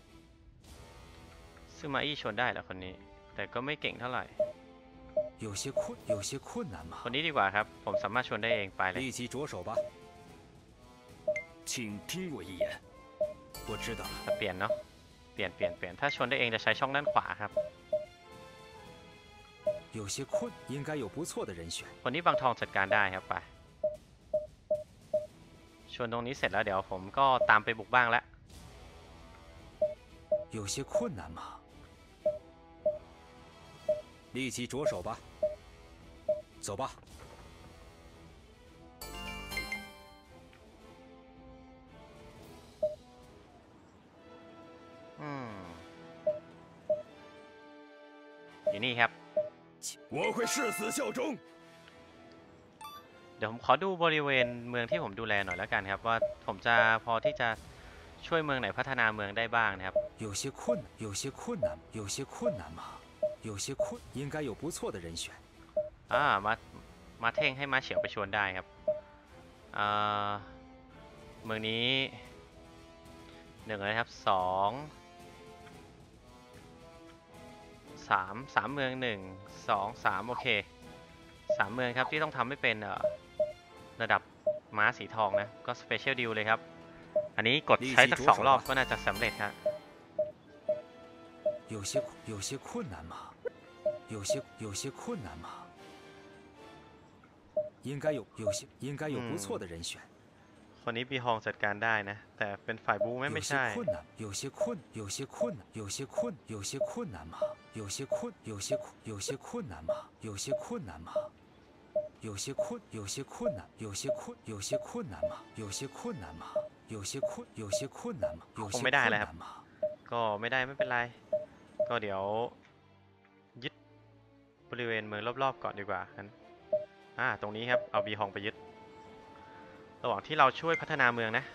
ซึมาอี้ชวนได้แหละคนนี้แต่ก็ไม่เก่งเท่าไหร่有些困有些困难嘛คนนี้ดีกว่าครับผมสามารถชวนได้เองไปเลย立即着手吧请听我一言我知道了เปลี่ยนเนาะเปลี่ยนเปลี่ยนเปลี่ยนถ้าชวนได้เองจะใช้ช่องด้านขวาครับ有些困应该有不错的人选คนนี้บางทองจัดการได้ครับไปชวนตรงนี้เสร็จแล้วเดี๋ยวผมก็ตามไปบุกบ้างแล้ว有些困难嘛立即着手吧走吧อืมอยู่นี่ครับ我会誓死效忠เดี๋ยวผมขอดูบริเวณเมืองที่ผมดูแลหน่อยแล้วกันครับว่าผมจะพอที่จะช่วยเมืองไหนพัฒนาเมืองได้บ้างนะครับ有些困有些困难有些困难嘛有些困应该有不错的人选อ่ามามาเท่งให้มาเฉียวไปชวนได้ครับอ่าเมืองนี้หนึ่งเลยครับสองสามสามเมืองหนึ่งสองสามโอเคสามเมืองครับที่ต้องทำให้เป็นเอ่อระดับม้าสีทองนะก็สเปเชียลดิวเลยครับอันนี้กดใช้สักสองรอบก็น่าจะสำเร็จครับ有些有些困难嘛有些有些困难嘛应该有有些应该有不错的人选คนนี้บีฮองจัดการได้นะแต่เป็นฝ่ายบูไม่ไม่ใช่有些困难有些困有些困难有些困有些困难嘛有些困有些有些困难嘛有些困难嘛有些困有些困难有些困有些困难嘛有些困难嘛有些困有些困难嘛有些困难嘛ก็ไม่ได้ไม่เป็นไรก็เดี๋ยวยึดบริเวณเมืองรอบๆก่อนดีกว่างั้นอ่าตรงนี้ครับเอาบีฮองไปยึดระหว่างที่เราช่วยพัฒนาเมืองนะ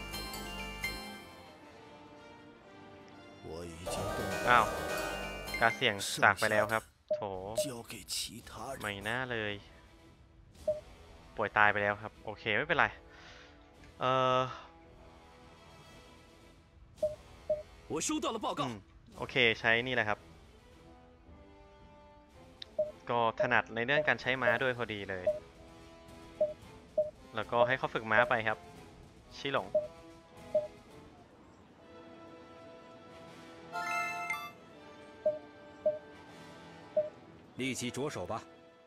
อ้าวการเสี่ยงจากไปแล้วครับโถไม่น่าเลยป่วยตายไปแล้วครับโอเคไม่เป็นไรเออ我收到了报告อืมโอเคใช้นี่แหละครับ ก็ถนัดในเรื่องการใช้ม้าด้วยพอดีเลย แล้วก็ให้เขาฝึกม้าไปครับ ชิหลง立即着手吧。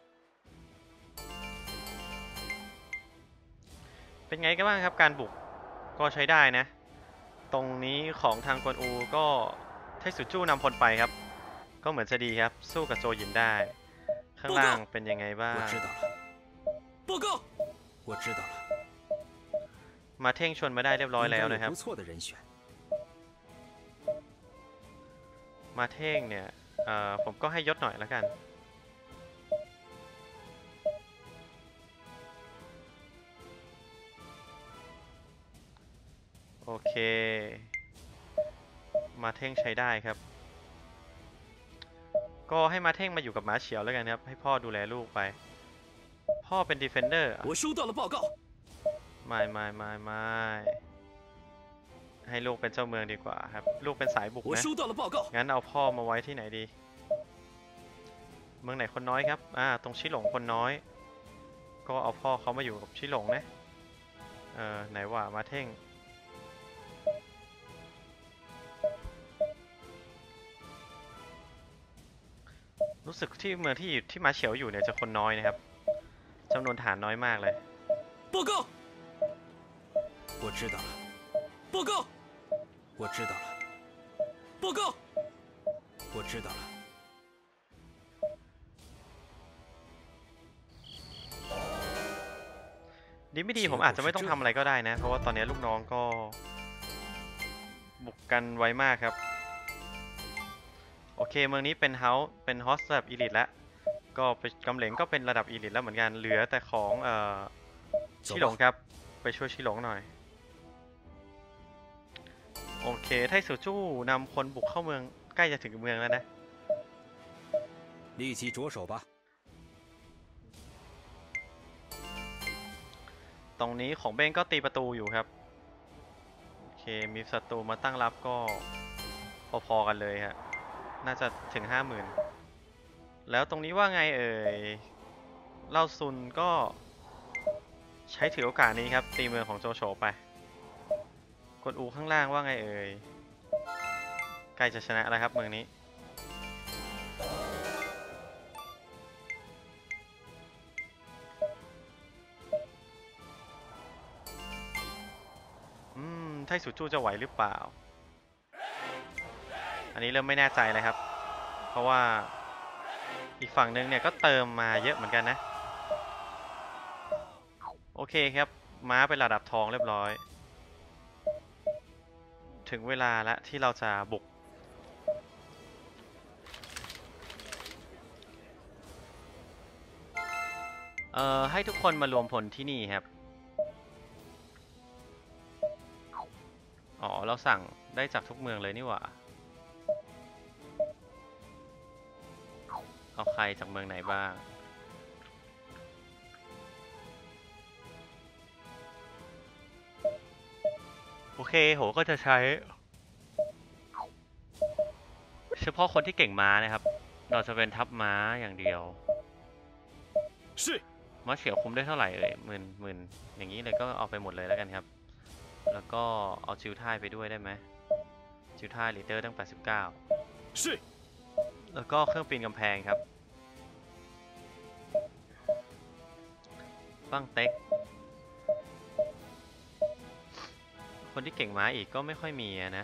เป็นไงกันบ้างครับการบุกก็ใช้ได้นะ ตรงนี้ของทางกวนอูก็ไทสุจู้นำพลไปครับ ก็เหมือนจะดีครับ สู้กับโจหยินได้ ข้างล่างเป็นยังไงบ้าง我知道了， 报告， 我知道了， มาเท่งชวนมาได้เรียบร้อย应แล้ว该นะครับ有不错的人选。 มาเท่งเนี่ยเอ่อผมก็ให้ยศหน่อยแล้วกัน โอเค มาเท่งใช้ได้ครับ ก็ให้มาเท่งมาอยู่กับม้าเฉียวแล้วกันครับ ให้พ่อดูแลลูกไป พ่อเป็นดีเฟนเดอร์我收到了报告。 ไม่ไม่ไม่ไม่ให้ลูกเป็นเจ้าเมืองดีกว่าครับ ลูกเป็นสายบุก我นะ收到了报告。 งั้นเอาพ่อมาไว้ที่ไหนดี เมืองไหนคนน้อยครับ อ่า ตรงชิหลงคนน้อย ก็เอาพ่อเขามาอยู่กับชิหลงนะ เออไหนว่ามาเท่ง รู้สึกที่เมืองที่ที่มาเฉียวอยู่เนี่ยจะคนน้อยนะครับจำนวนฐานน้อยมากเลย报告， 我知道了， 报告， 我知道了， 报告。 我知道了。 ดีไม่ดีผมอาจจะไม่ต้องทำอะไรก็ได้นะ เพราะว่าตอนนี้ลูกน้องก็บุกกันไวมากครับ โอเคเมืองนี้เป็นเฮาส์เป็นฮอสระดับอีลิทแล้วก็เป็นกำเหลงก็เป็นระดับอีลิทแล้วเหมือนกันเหลือแต่ของเอ่อชิหลงครับไปช่วยชิหลงหน่อยโอเคไทสุจู้นำคนบุกเข้าเมืองใกล้จะถึงเมืองแล้วนะ立即着手吧。 ตรงนี้ของเบ้งก็ตีประตูอยู่ครับโอเคมีศัตรูมาตั้งรับก็พอๆกันเลยฮะน่าจะถึงห้าหมื่นแล้วตรงนี้ว่าไงเอ่ยเล่าซุนก็ใช้ถือโอกาสนี้ครับตีเมืองของโจโฉไปกดอูข้างล่างว่าไงเอ่ยใกล้จะชนะแล้วครับเมืองนี้อืมไทสุจูจะไหวหรือเปล่าอันนี้เริ่มไม่แน่ใจเลยครับเพราะว่าอีกฝั่งนึงเนี่ยก็เติมมาเยอะเหมือนกันนะโอเคครับม้าเป็นระดับทองเรียบร้อยถึงเวลาแล้วที่เราจะบุกเอ่อให้ทุกคนมารวมพลที่นี่ครับอ๋อเราสั่งได้จากทุกเมืองเลยนี่หว่าเอาใครจากเมืองไหนบ้างโอเคโหก็จะใช้เฉพาะคนที่เก่งม้านะครับเราจะเป็นทัพม้าอย่างเดียว是ม้าเฉียวคุมได้เท่าไหร่เอ่ยหมื่นหมื่นอย่างนี้เลยก็เอาไปหมดเลยแล้วกันครับแล้วก็เอาจิวท่ายไปด้วยได้ไหมจิวท่ายลีเดอร์ตั้งแปดสิบเก้า是แล้วก็เครื่องปีนกำแพงครับฟังเต็กคนที่เก่งม้าอีกก็ไม่ค่อยมีนะ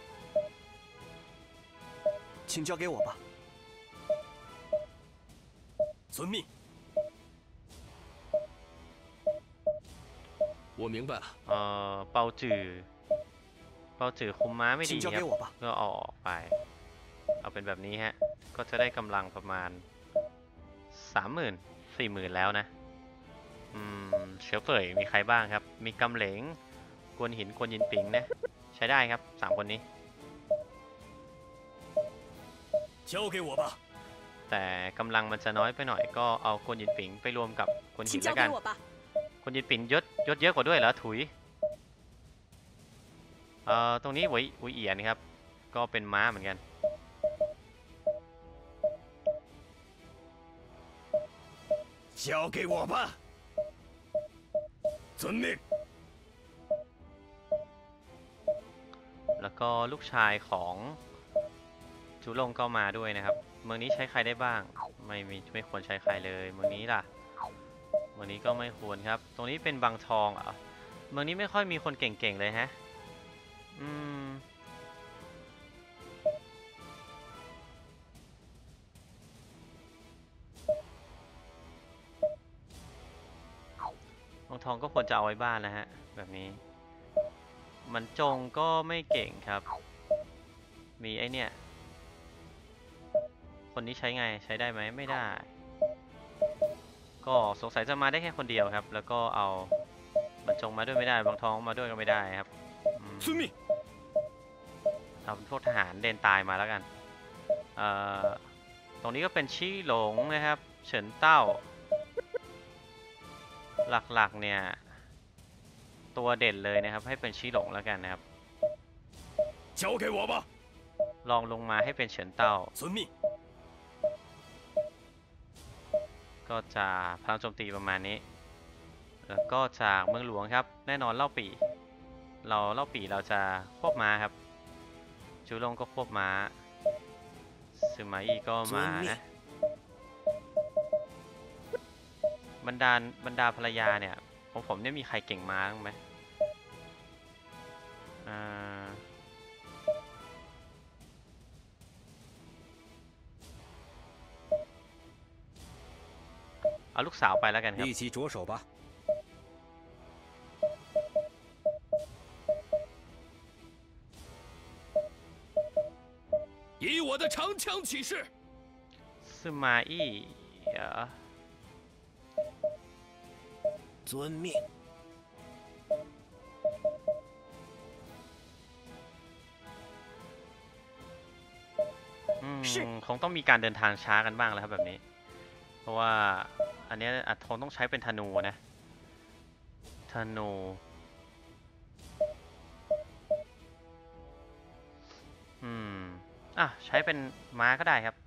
请交给我吧。遵命。我明白了。 เอ่อเปาจือเปาจือคุมม้าไม่ดี请交ครั给บ我吧。 ก็เอาออกไปเอาเป็นแบบนี้ฮะก็จะได้กำลังประมาณสามหมื่นสี่หมื่นแล้วนะอืมเชื้อเฟยมีใครบ้างครับมีกำเหลงกวนหินกวนยินปิงนะใช้ได้ครับสามคนนี้交给我吧。 แต่กำลังมันจะน้อยไปหน่อยก็เอากวนยินปิงไปรวมกับกวนหิ请น交แล้ว给กัน我吧。 กวนยินปิงยศยศเยอะกว่าด้วยเหรอถุยเอ่อตรงนี้หวยหวยเอียนครับก็เป็นม้าเหมือนกัน交给我吧。遵命。 แล้วก็ลูกชายของจูลงก็มาด้วยนะครับเมืองนี้ใช้ใครได้บ้างไม่มีไม่ควรใช้ใครเลยเมืองนี้ล่ะเมืองนี้ก็ไม่ควรครับตรงนี้เป็นบางทองอ่ะเมืองนี้ไม่ค่อยมีคนเก่งๆเลยฮะอืมบางทองก็ควรจะเอาไว้บ้านนะฮะแบบนี้มันจงก็ไม่เก่งครับมีไอเนี่ยคนนี้ใช้ไงใช้ได้ไหมไม่ได้ก็สงสัยจะมาได้แค่คนเดียวครับแล้วก็เอามันจงมาด้วยไม่ได้บางทองมาด้วยก็ไม่ได้ครับเอาพวกทหารเดินตายมาแล้วกันเอ่อตรงนี้ก็เป็นชี่หลงนะครับเฉินเต้าหลักๆเนี่ยตัวเด่นเลยนะครับให้เป็นชี่หลงแล้วกันนะครับ交给我吧。 ลองลงมาให้เป็นเฉินเต้า遵命。 ก็จะพลังโจมตีประมาณนี้แล้วก็จากเมืองหลวงครับแน่นอนเล่าปี่เราเล่าปี่เราจะควบม้าครับจูลงก็ควบม้าซึมาอีก็มานะบรรดาบรรดาภรรยาเนี่ยของผมเนี่ยมีใครเก่งม้าบ้างไหมอ่าเอาลูกสาวไปแล้วกันครับ立即着手吧。 以我的长枪起誓。 ซึมาอีเหรอ遵命。 อืมคงต้องมีการเดินทางช้ากันบ้างแล้วครับแบบนี้เพราะว่าอันนี้อาจคงต้องใช้เป็นธนูนะธนูอืมอ่ะใช้เป็นม้าก็ได้ครับ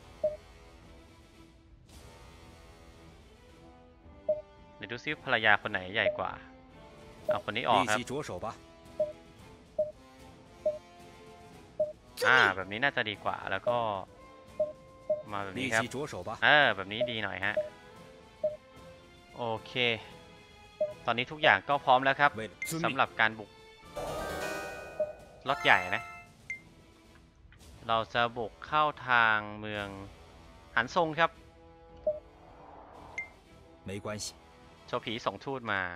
เดี๋ยวดูซิภรรยาคนไหนใหญ่กว่าเอาคนนี้ออกครับ立即着手吧。 อ่าแบบนี้น่าจะดีกว่าแล้วก็มาแบบนี้ครับ立即着手吧。 เออแบบนี้ดีหน่อยฮะโอเคตอนนี้ทุกอย่างก็พร้อมแล้วครับสำหรับการบุกล็อตใหญ่นะเราจะบุกเข้าทางเมืองหันซงครับ没关系โชผีส่งทูตมา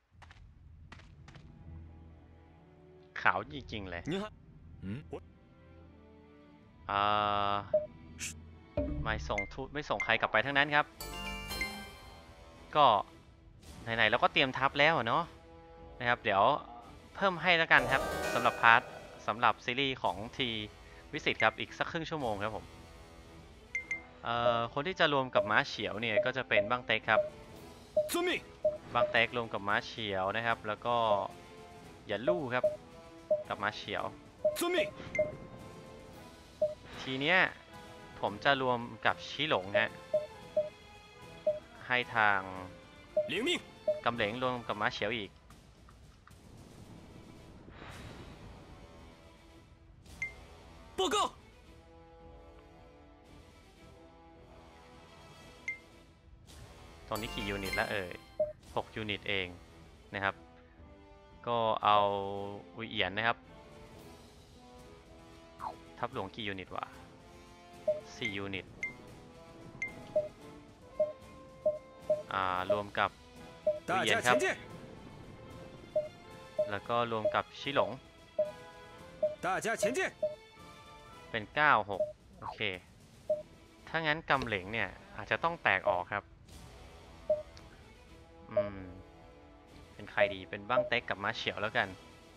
ขาวจริงๆเลย嗯เอ่อไม่ส่งทูตไม่ส่งใครกลับไปทั้งนั้นครับก็ไหนๆเราก็เตรียมทัพแล้วเนาะนะครับเดี๋ยวเพิ่มให้แล้วกันครับสำหรับพาร์ทสำหรับซีรีส์ของทีวิสิตครับอีกสักครึ่งชั่วโมงครับผมเอ่อคนที่จะรวมกับม้าเฉียวเนี่ยก็จะเป็นบังเต็กครับบังเต็กรวมกับม้าเฉียวนะครับแล้วก็หยันลู่ครับกับม้าเฉียวทีเนี้ยผมจะรวมกับชิหลงฮะให้ทางกำเหลงรวมกับม้าเฉียวอีก报告ตรงนี้กี่ยูนิตแล้วเอ่ยหกยูนิตเองนะครับก็เอาอุยเอียนนะครับทัพหลวงกี่ยูนิตวะสี่ยูนิตอ่ารวมกับอุยเอียนครับแล้วก็รวมกับชิหลงเป็นเก้า หกโอเคถ้างั้นกำเหลงเนี่ยอาจจะต้องแตกออกครับอืมเป็นใครดีเป็นบ้างเต็กกับม้าเฉียวแล้วกัน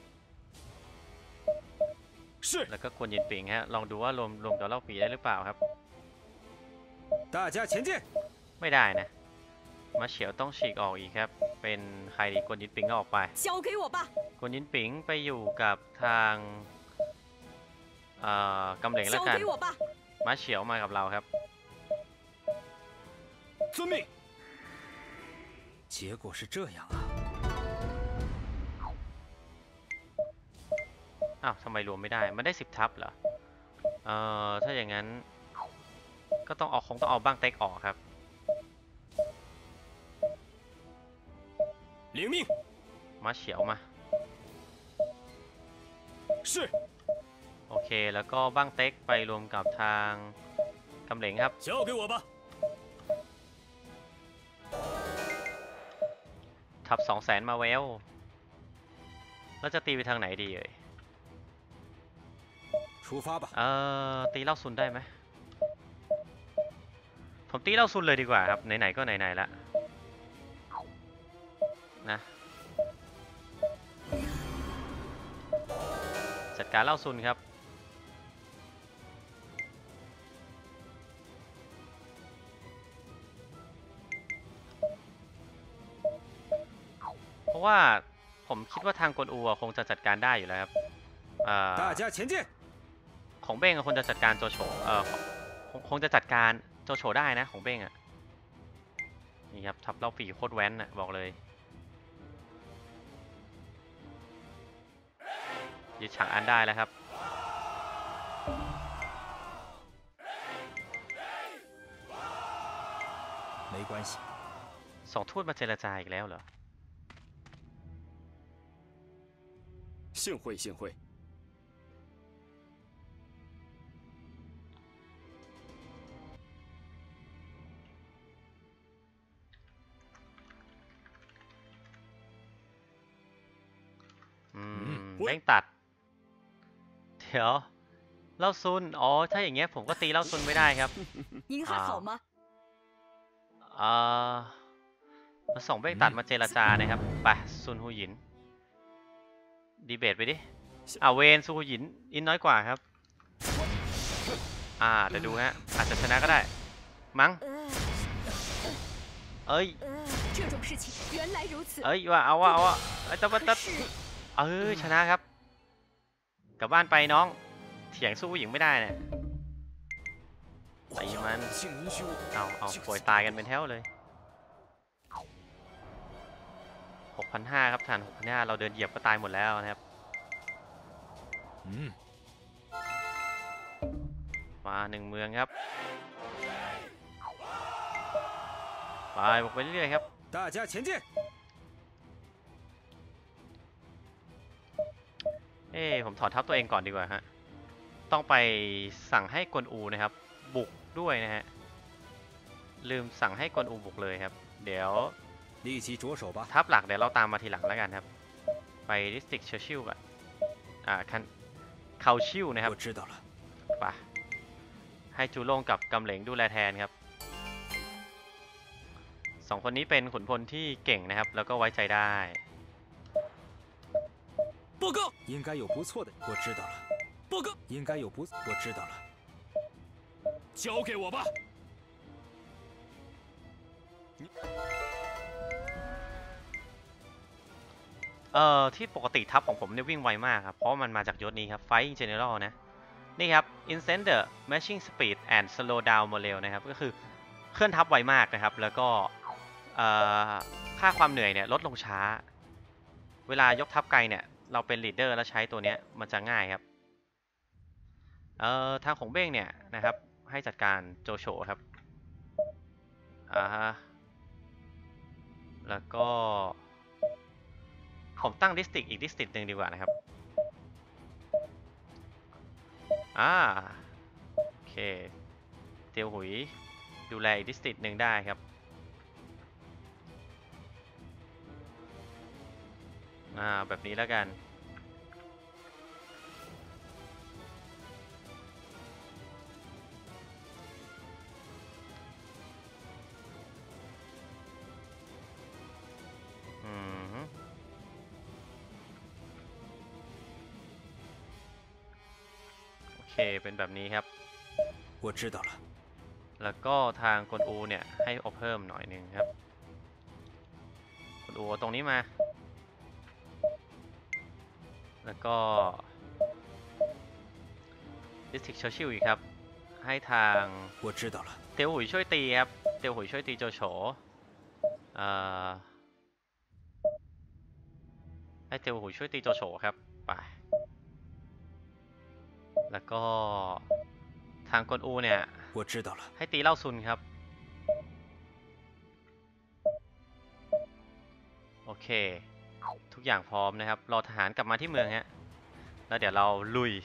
แล้วก็กวนยินปิงฮะลองดูว่ารวมรวมกับเล่าปีได้หรือเปล่าครับไม่ได้นะม้าเฉียวต้องฉีกออกอีกครับเป็นใครดีกวนยินปิงก็ออกไปกวนยินปิงไปอยู่กับทางเอ่อกำเหลงแล้ว交กัน给我吧。 ม้าเฉียวมากับเราครับ遵命。 结果是这样啊！ อ้าวทำไมรวมไม่ได้ มันได้สิบทับเหรอ เอ่อ ถ้าอย่างนั้น ก็ต้องเอาคงต้องเอาบ้างเต็กออกครับ领命。 ม้าเฉียวมา是。 โอเค แล้วก็บ้างเต็กไปรวมกับทางกำเหลงครับ交给我吧。 ทับสองแสนมาแววแล้วจะตีไปทางไหนดีเอ่ย出发吧！ เอ่อ ตีเล่าซุนได้ไหม ผมตีเล่าซุนเลยดีกว่าครับ ไหนๆก็ไหนๆละนะ จัดการเล่าซุนครับ เพราะว่าผมคิดว่าทางกวนอูอะคงจะจัดการได้อยู่แล้วครับเอ่อ大家前进！ ของเบ้งอะคงจะจัดการโจโฉเอ่อคงคงจะจัดการโจโฉได้นะของเบ้งอะนี่ครับทับเล่าฝีโคตรแว้นอะบอกเลยยึดฉางอันได้แล้วครับ没关系， ส่งทูตมาเจรจาอีกแล้วเหรอ幸会幸会。 อืมอืมเบ้งตัด เดี๋ยวเล่าซุนอ๋อถ้าอย่างเงี้ยผมก็ตีเล่าซุนไม่ได้ครับ您还好吗？ เอ่อมาส่งเบ้งตัดมาเจรจานะครับไปซุนฮูหยินดีเบตไปดิอ่าเวนซูฮูหยินอินน้อยกว่าครับอ่าเดี๋ยวดูฮะอาจจะชนะก็ได้มั้ง呃เอ้ย呃，这种事情原来如此。 เอ้ยว่าเอาว่าเอาว่าเอ้ยจับจับ可是เออชนะครับกลับบ้านไปน้องเถียงสู้ผู้หญิงไม่ได้เนี่ยตีมัน静音修， เอาเอาป่วยตายกันเป็นแถวเลย หกพันห้าร้อย ครับฐาน หกพันห้าร้อย เราเดินเหยียบก็ตายหมดแล้วนะครับ嗯， มาหนึ่งเมืองครับไปบอกไปเรื่อยๆครับ大家前进！ เอ้ผมถอดทัพตัวเองก่อนดีกว่าฮะต้องไปสั่งให้กวนอูนะครับ บุกด้วยนะฮะลืมสั่งให้กวนอูบุกเลยครับ เดี๋ยว立即着手吧！ ทัพหลักเดี๋ยวเราตามมาทีหลังแล้วกันครับ ไปดิสติกเชอร์ชิลก่อนอ่าคันเคาชิลนะครับ我知道了。 ไปให้จูโล่งกับกำเหลงดูแลแทนครับสองคนนี้เป็นขุนพลที่เก่งนะครับ แล้วก็ไว้ใจได้报告， 应该有不错的，我知道了。 报告， 应该有不，我知道了。 交给我吧。 เอ่อที่ปกติทัพของผมเนี่ยวิ่งไวมากครับ เพราะมันมาจากยศนี้ครับ Fighting General นะ นี่ครับ Incent the Matching Speed and Slow Down Morale นะครับ ก็คือเคลื่อนทัพไวมากนะครับ แล้วก็เอ่อค่าความเหนื่อยเนี่ยลดลงช้า เวลายกทัพไกลเนี่ย เราเป็นลีดเดอร์แล้วใช้ตัวเนี้ยมันจะง่ายครับ เอ่อทางของเบ้งเนี่ยนะครับ ให้จัดการโจโฉครับอ่าฮะแล้วก็ผมตั้งดิสติกอีกดิสติกหนึ่งดีกว่านะครับอ่าโอเคเตียวหุยดูแลอีกดิสติกหนึ่งได้ครับอ่าแบบนี้แล้วกันอืมโอเคเป็นแบบนี้ครับ我知道了。 แล้วก็ทางกวนอูเนี่ยให้เอาเพิ่มหน่อยหนึ่งครับกวนอูเอาตรงนี้มา แล้วก็ดิสทริกเชอร์ชิลอีกครับให้ทาง我知道了。 เตียวหุยช่วยตีครับเตียวหุยช่วยตีโจโฉเอ่อให้เตียวหุยช่วยตีโจโฉครับไปแล้วก็ทางกวนอูเนี่ย我知道了。 ให้ตีเล่าซุนครับโอเคทุกอย่างพร้อมนะครับรอทหารกลับมาที่เมืองฮะแล้วเดี๋ยวเราลุย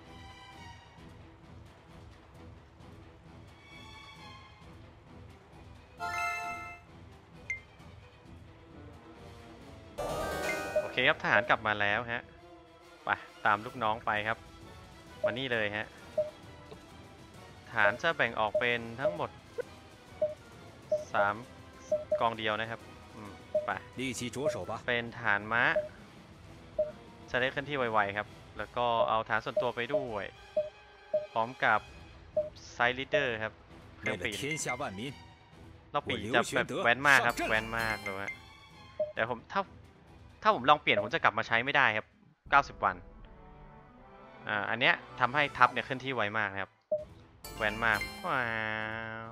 โอเคครับทหารกลับมาแล้วฮะไปตามลูกน้องไปครับมานี่เลยฮะฐานจะแบ่งออกเป็นทั้งหมดสามกองเดียวนะครับอืมไป立即着手吧。 เป็นฐานม้าจะได้เคลื่อนที่ไวๆครับแล้วก็เอาฐานส่วนตัวไปด้วยพร้อมกับไซด์ลีดเดอร์ครับเครื่为อง了ปีน天下万民， เราปีนจะแบบแว้นมากครับแว้นมากเลยฮะแต่ผมถ้าถ้าผมลองเปลี่ยนผมจะกลับมาใช้ไม่ได้ครับเก้าสิบวันอ่าอันเนี้ยทำให้ทัพเนี่ยเคลื่อนที่ไวมากนะครับแว้นมากว้าว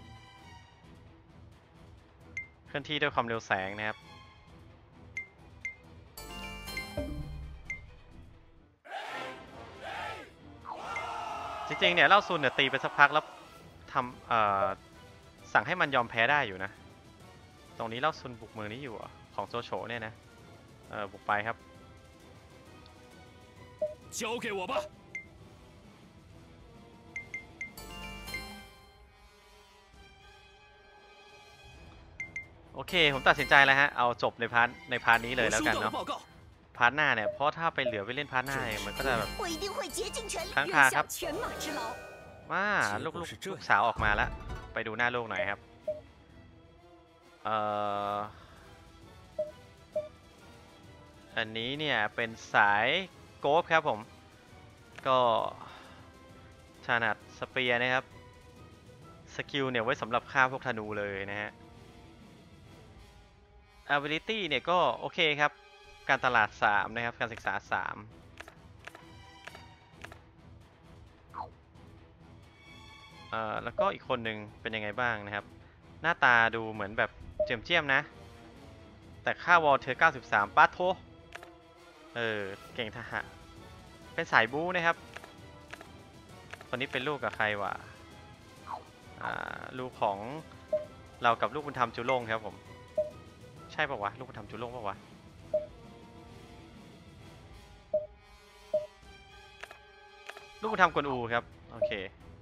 เคลื่อนที่ด้วยความเร็วแสงนะครับจริงๆเนี่ยเล่าซุนเนี่ยตีไปสักพักแล้วทำเอ่อสั่งให้มันยอมแพ้ได้อยู่นะ ตรงนี้เล่าซุนบุกเมืองนี้อยู่อ่ะของโจโฉเนี่ยนะเออบุกไปครับ交给我吧。 โอเคผมตัดสินใจแล้วฮะเอาจบในพาร์ทในพาร์ทนี้เลย我แล้ว收กัน到了เนาะ报告。 พาร์ทหน้าเนี่ยเพราะถ้าไปเหลือไปเล่นพาร์ทหน้าเนี่ยมันก็จะแบบ我一定会竭尽全力， ทั้ง愿ทางครับ效犬马之劳。 ว่าลูกลูกลูกสาวออกมาแล้วไปดูหน้าลูกหน่อยครับเอ่ออันนี้เนี่ยเป็นสายโกฟครับผมก็ถนัดสเปียร์นะครับสกิลเนี่ยไว้สำหรับฆ่าพวกธนูเลยนะฮะ ability เนี่ยก็โอเคครับการตลาดสามนะครับการศึกษาสามเอ่อแล้วก็อีกคนหนึ่งเป็นยังไงบ้างนะครับหน้าตาดูเหมือนแบบเจียมเจียมนะแต่ค่าวอลเธอเก้าสิบสามป้าโทเออเก่งทหารเป็นสายบู๊นะครับคนนี้เป็นลูกกับใครวะอ่าลูกของเรากับลูกบุญธรรมจุลงครับผมใช่ปะวะลูกบุญธรรมจุลงปะวะลูกบุญธรรมกวนอูครับโอเค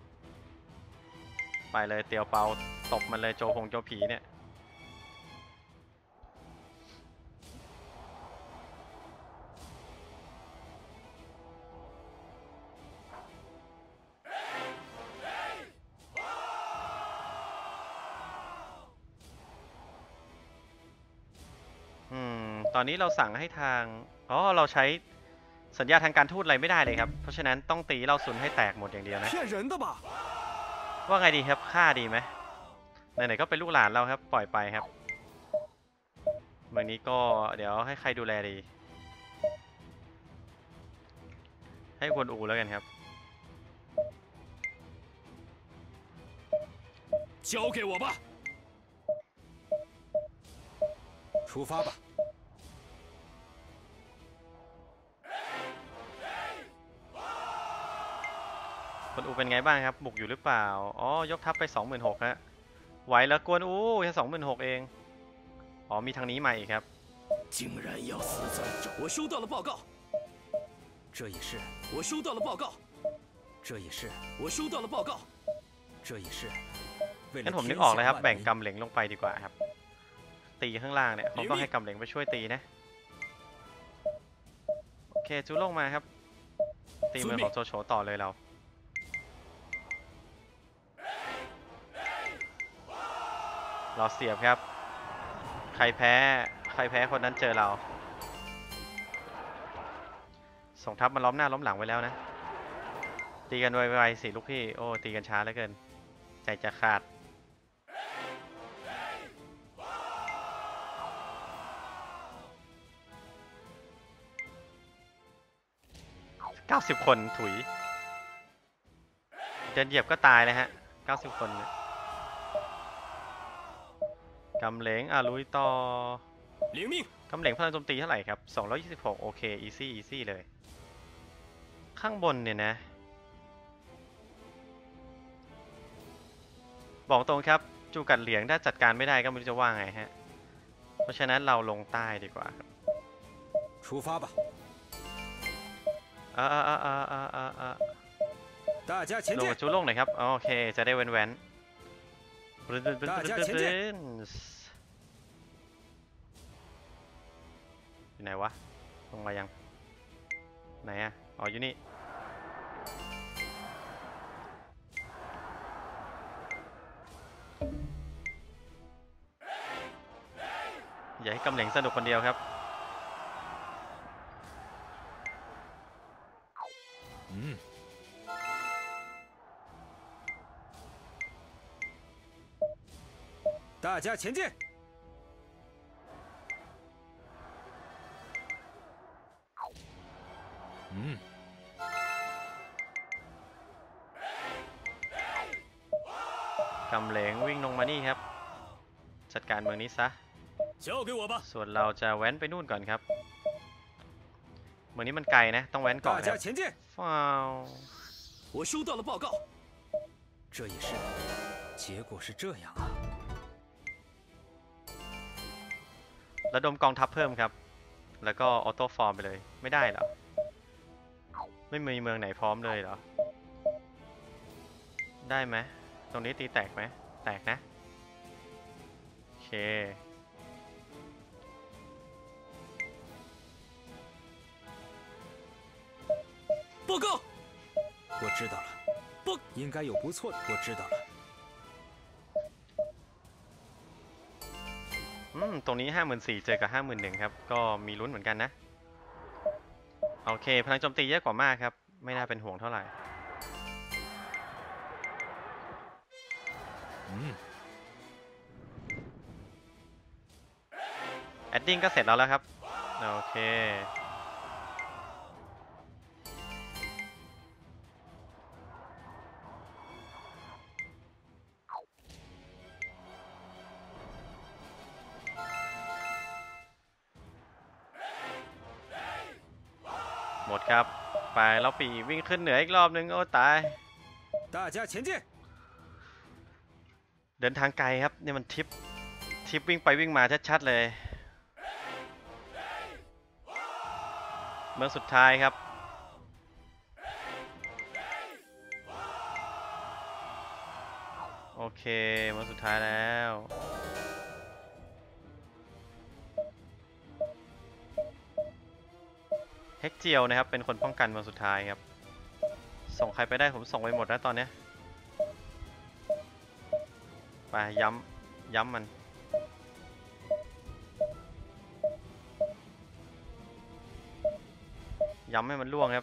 ไปเลยเตียวเปาตบมันเลยโจพงโจผีเนี่ยอืมตอนนี้เราสั่งให้ทางอ๋อเราใช้สัญญาทางการทูตอะไรไม่ได้เลยครับเพราะฉะนั้นต้องตีเราซุนให้แตกหมดอย่างเดียวนะ骗人的吧？ ว่าไงดีครับฆ่าดีไหมไหนๆก็เป็นลูกหลานเราครับปล่อยไปครับเมืองนี้ก็เดี๋ยวให้ใครดูแลดีให้กวนอูแล้วกันครับ交给我吧。 出发吧。 กวนอูเป็นไงบ้างครับบุกอยู่หรือเปล่าอ๋อยกทัพไป สองหมื่นหกพัน ฮะไหวแล้วกวนอูแค่ สองหมื่นหกพัน เองอ๋อมีทางนี้มาอีกครับ竟然要死在这！我收到了报告， 这也是， 我收到了报告， 这也是， 我收到了报告。 这也是。为งั้了นผมนึ天กออกเลยครับ下แบ่万ง民， กำเหลงลงไปดีกว่าครับตีข้างล่างเนี่ยเขาก็ให้กำเหลงไปช่วยตีนะโอเคจูลงมาครับตีเมืองของโจโฉต่อเลยเราเราเสียบครับใครแพ้ใครแพ้คนนั้นเจอเราส่งทัพมาล้อมหน้าล้อมหลังไว้แล้วนะตีกันไวๆสิลูกพี่โอ้ตีกันช้าเหลือเกินใจจะขาดเก้าสิบคนถุยดินเหยียบก็ตายเลยฮะเก้าสิบคนเนี่ยกำเหลงอ่ะลุยต่อ领命。 กำเหลงพลังโจมตีเท่าไหร่ครับสองร้อยยี่สิบหกโอเคอีซี่อีซี่เลยข้างบนเนี่ยนะบอกตรงครับจูกัดเหลียงถ้าจัดการไม่ได้ก็ไม่รู้จะว่าไงฮะเพราะฉะนั้นเราลงใต้ดีกว่าครับ出发吧อ่าอ่าอ่าอ่าอ่าอ่า大家前ลง进กับจูลงหน่อยครับโอเคจะได้แว้นแว้นอยู่ไหนวะลงมายังไหนอะอ๋ออยู่นี่อย่าให้กำเหลงสนุกคนเดียวครับ嗯大家前进嗯กำเหลงวิ่งลงมานี่ครับจัดการเมืองนี้ซะ交给我吧。 ส่วนเราจะแว้นไปนู่นก่อนครับเมืองนี้มันไกลนะต้องแว้นก่อนครับฟ้าว我收到了报告。 这也是结果是这样啊ระดมกองทัพเพิ่มครับแล้วก็ออโต้ฟอร์มไปเลยไม่ได้เหรอไม่มีเมืองไหนพร้อมเลยเหรอได้ไหมตรงนี้ตีแตกไหมแตกนะโอเค报告。 我知道了不应该有不错的我知道了อืมตรงนี้ห้าหมื่นสี่เจอกับห้าหมื่นหนึ่งครับก็มีลุ้นเหมือนกันนะโอเคพลังโจมตีเยอะกว่ามากครับไม่น่าเป็นห่วงเท่าไหร่嗯แอดดิ้งก็เสร็จแล้วแล้วครับโอเคหมดครับไปแล้วปีวิ่งขึ้นเหนืออีกรอบนึงโอ้ตาย大家前进เดินทางไกลครับนี่มันทิปทิปวิ่งไปวิ่งมาชัดๆเลยเมืองสุดท้ายครับโอเคเมืองสุดท้ายแล้วเฮกเจียวนะครับเป็นคนป้องกันเมืองสุดท้ายครับส่งใครไปได้ผมส่งไปหมดแล้วตอนนี้ไปย้ำย้ำมันย้ำให้มันล่วงครับ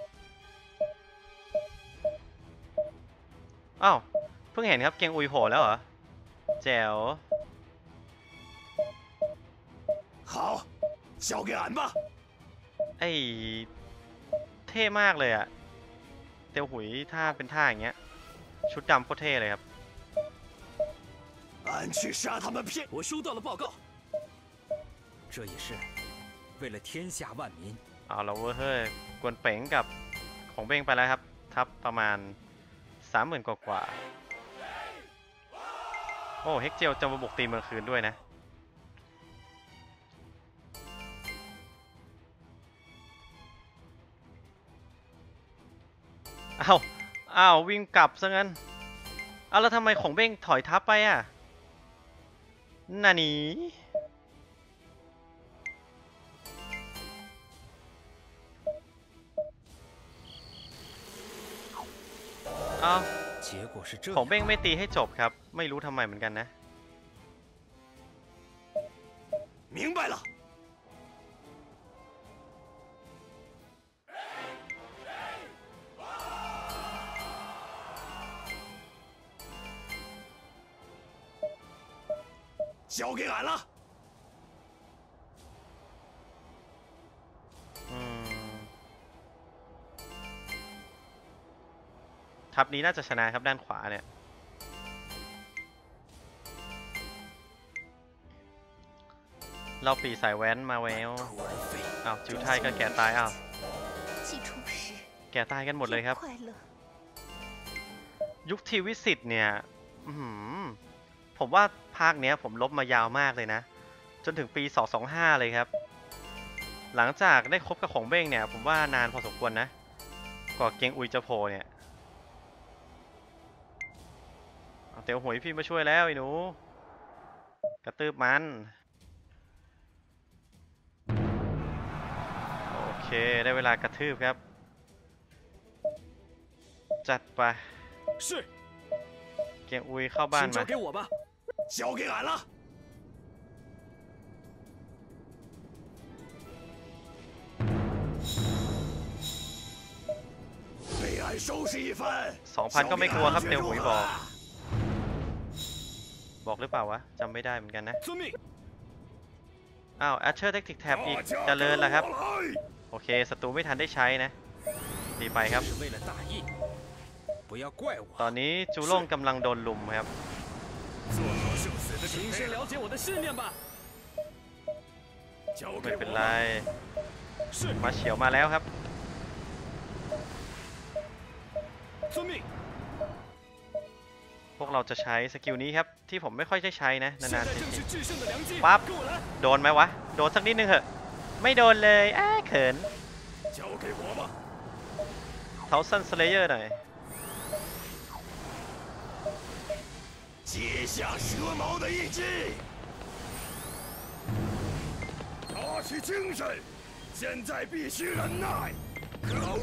อ้าวเพิ่งเห็นครับเกียงอุยโผล่แล้วเหรอแจ๋ว好，交给俺吧。 ไอ้เท่มากเลยอะเตียวหุยถ้าเป็นท่าอย่างเงี้ยชุดดำโคตรเท่เลยครับ俺去杀他们片。我收到了报告。 这也是为了天下万民เอาละเว้ยเฮ้ยกวนเป๋งกับของเบ้งไปแล้วครับทับประมาณสามหมื่นกว่าๆโอ้เฮกเจียวจะมาบุกตีเมืองคืนด้วยนะอ้าวอ้าววิ่งกลับซะงั้นเอาแล้วทำไมของเบ้งถอยทับไปอ่ะน่าหนีอ้าวของเบ้งไม่ตีให้จบครับไม่รู้ทำไมเหมือนกันนะ明白了。交给俺了。 อืมทัพนี้น่าจะชนะครับด้านขวาเนี่ยเราปีสายแว้นมาแววอ้าวจิวไทยก็แก่ตายอ้าวแก่ตายกันหมดเลยครับยุคทีวิสิตเนี่ยผมว่าภาคเนี้ยผมลบมายาวมากเลยนะจนถึงปีสองสองห้าเลยครับหลังจากได้คบกับของเบ้งเนี่ยผมว่านานพอสมควรนะกว่าเกียงอุยจะโผล่เนี่ยเตียวหวยพี่มาช่วยแล้วไอ้หนูกระตืบมันโอเคได้เวลากระทืบครับจัดไปเกียงอุยเข้าบ้านมา交给俺了被俺收拾一番สองพันก็ไม่กลัวครับเตียวหุยบอกบอกหรือเปล่าวะจำไม่ได้เหมือนกันนะอ้าว Archer Tactic Tab อีกเจริญแล้วครับโอเคศัตรูไม่ทันได้ใช้นะดีไปครับตอนนี้จูล่งกำลังโดนลุมครับไม่เป็นไรมาเฉียวมาแล้วครับพวกเราจะใช้สกิลนี้ครับที่ผมไม่ค่อยได้ใช้นะนานๆทีปั๊บโดนไหมวะโดนสักนิดนึงเหอะไม่โดนเลยอ้าเขินเทาซันสเลเยอร์หน่อย接下蛇矛的一击打起精神现在必须忍耐可恶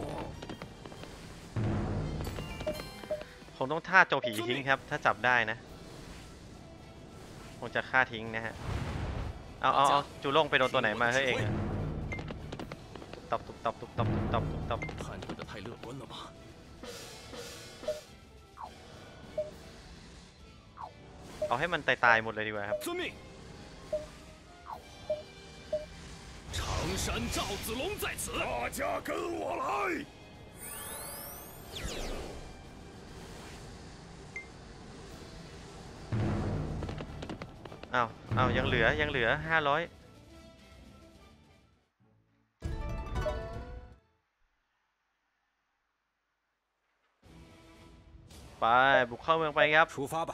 คงต้องท่าโจผีทิ้งครับถ้าจับได้นะคงจะฆ่าทิ้งนะฮะเอาเอาเอาจูล่งไปโดนตัวไหนมาเฮ้ยเองตบตุบตบตุบตบตุบตบตุบตบเอาให้มันตายตายหมดเลยดีกว่าครับ长山赵子龙在此大家跟我来อ้าวอ้าวยังเหลือยังเหลือห้าร้อยไปบุกเข้าเมืองไปครับ出发吧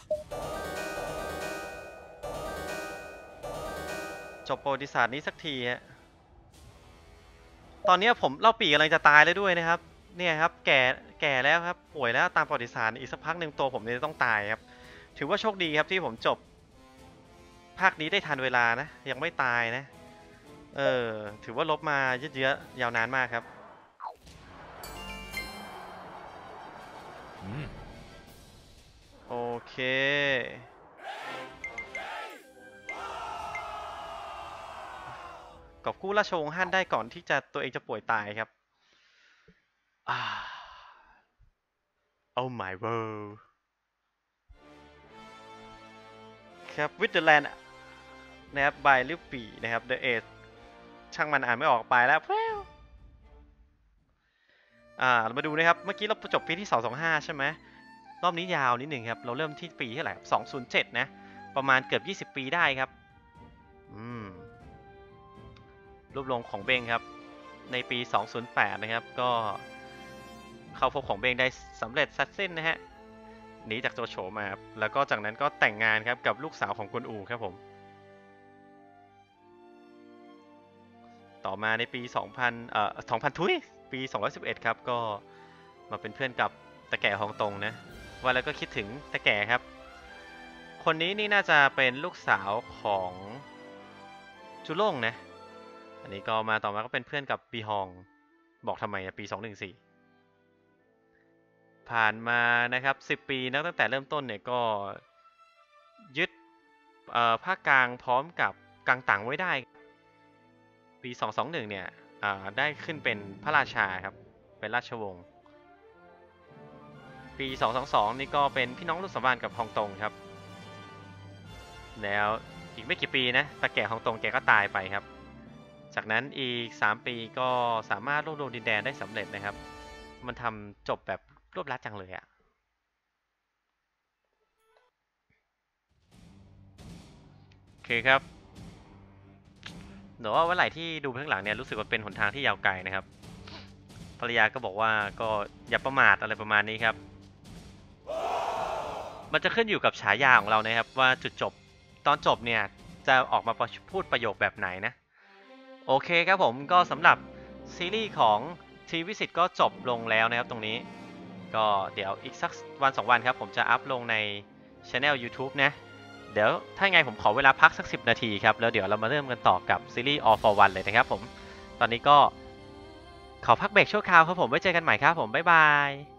จบประวัติศาสตร์นี้สักทีฮะตอนนี้ผมเล่าปีกำลังจะตายเลยด้วยนะครับเนี่ยครับแก่แก่แล้วครับป่วยแล้วตามประวัติศาสตร์อีกสักพักหนึ่งตัวผมเนี่ยต้องตายครับถือว่าโชคดีครับที่ผมจบภาคนี้ได้ทันเวลานะยังไม่ตายนะเออถือว่าลบมาเยอะๆยาวนานมากครับโอเคกอบกู้ราชวงศ์ฮั่นได้ก่อนที่จะตัวเองจะป่วยตายครับอ่า Oh my world ครับ With the land นะครับ by ลิปปีนะครับ The Age ช่างมันอ่านไม่ออกไปแล้วอ่าเรามาดูนะครับเมื่อกี้เราจบปีที่สองสองห้าใช่ไหมรอบนี้ยาวนิดหนึ่งครับเราเริ่มที่ปีเท่าไหร่สองศูนย์เจ็ดนะประมาณเกือบยี่สิบปีได้ครับอืมรูปลงของเบงครับในปีสองศูนย์แปดนะครับก็เข้าพบของเบงได้สำเร็จสัดสิ้นนะฮะหนีจากโจโฉมาครับแล้วก็จากนั้นก็แต่งงานครับกับลูกสาวของกวนอูครับผมต่อมาในปีสองพันเอ่อสองพันทุยปีสองร้อยสิบเอ็ดครับก็มาเป็นเพื่อนกับตะแก่ฮองตงนะว่าแล้วก็คิดถึงตะแก่ครับคนนี้นี่น่าจะเป็นลูกสาวของจูล่งนะอันนี้ก็มาต่อมาก็เป็นเพื่อนกับปีฮองบอกทำไมอะปีสองหนึ่งสี่ผ่านมานะครับสิบปีนับตั้งแต่เริ่มต้นเนี่ยก็ยึดภาคกลางพร้อมกับกังตังไว้ได้ปีสองสองหนึ่งเนี่ยได้ขึ้นเป็นพระราชาครับเป็นราชวงศ์ปีสองสองสองนี่ก็เป็นพี่น้องลูกสมบัติกับฮองตงครับแล้วอีกไม่กี่ปีนะตะแก่ฮองตงแกก็ตายไปครับจากนั้นอีกสามปีก็สามารถรวบรวมดินแดนได้สำเร็จนะครับมันทำจบแบบรวบรัดจังเลยอะโอเคครับหนูว่าวันไหนที่ดูข้างหลังเนี่ยรู้สึกว่าเป็นหนทางที่ยาวไกลนะครับภรรยาก็บอกว่าก็อย่าประมาทอะไรประมาณนี้ครับมันจะขึ้นอยู่กับฉายาของเรานะครับว่าจุดจบตอนจบเนี่ยจะออกมาพูดประโยคแบบไหนนะโอเคครับผมก็สำหรับซีรีส์ของทีวิสิตก็จบลงแล้วนะครับตรงนี้ก็เดี๋ยวอีกสักวันสองวันครับผมจะอัพลงใน channel YouTube นะเดี๋ยวถ้าไงผมขอเวลาพักสักสิบนาทีครับแล้วเดี๋ยวเรามาเริ่มกันต่อกับซีรีส์ All for One เลยนะครับผมตอนนี้ก็ขอพักเบรกชั่วคราวครับผมไว้เจอกันใหม่ครับผมบ๊ายบาย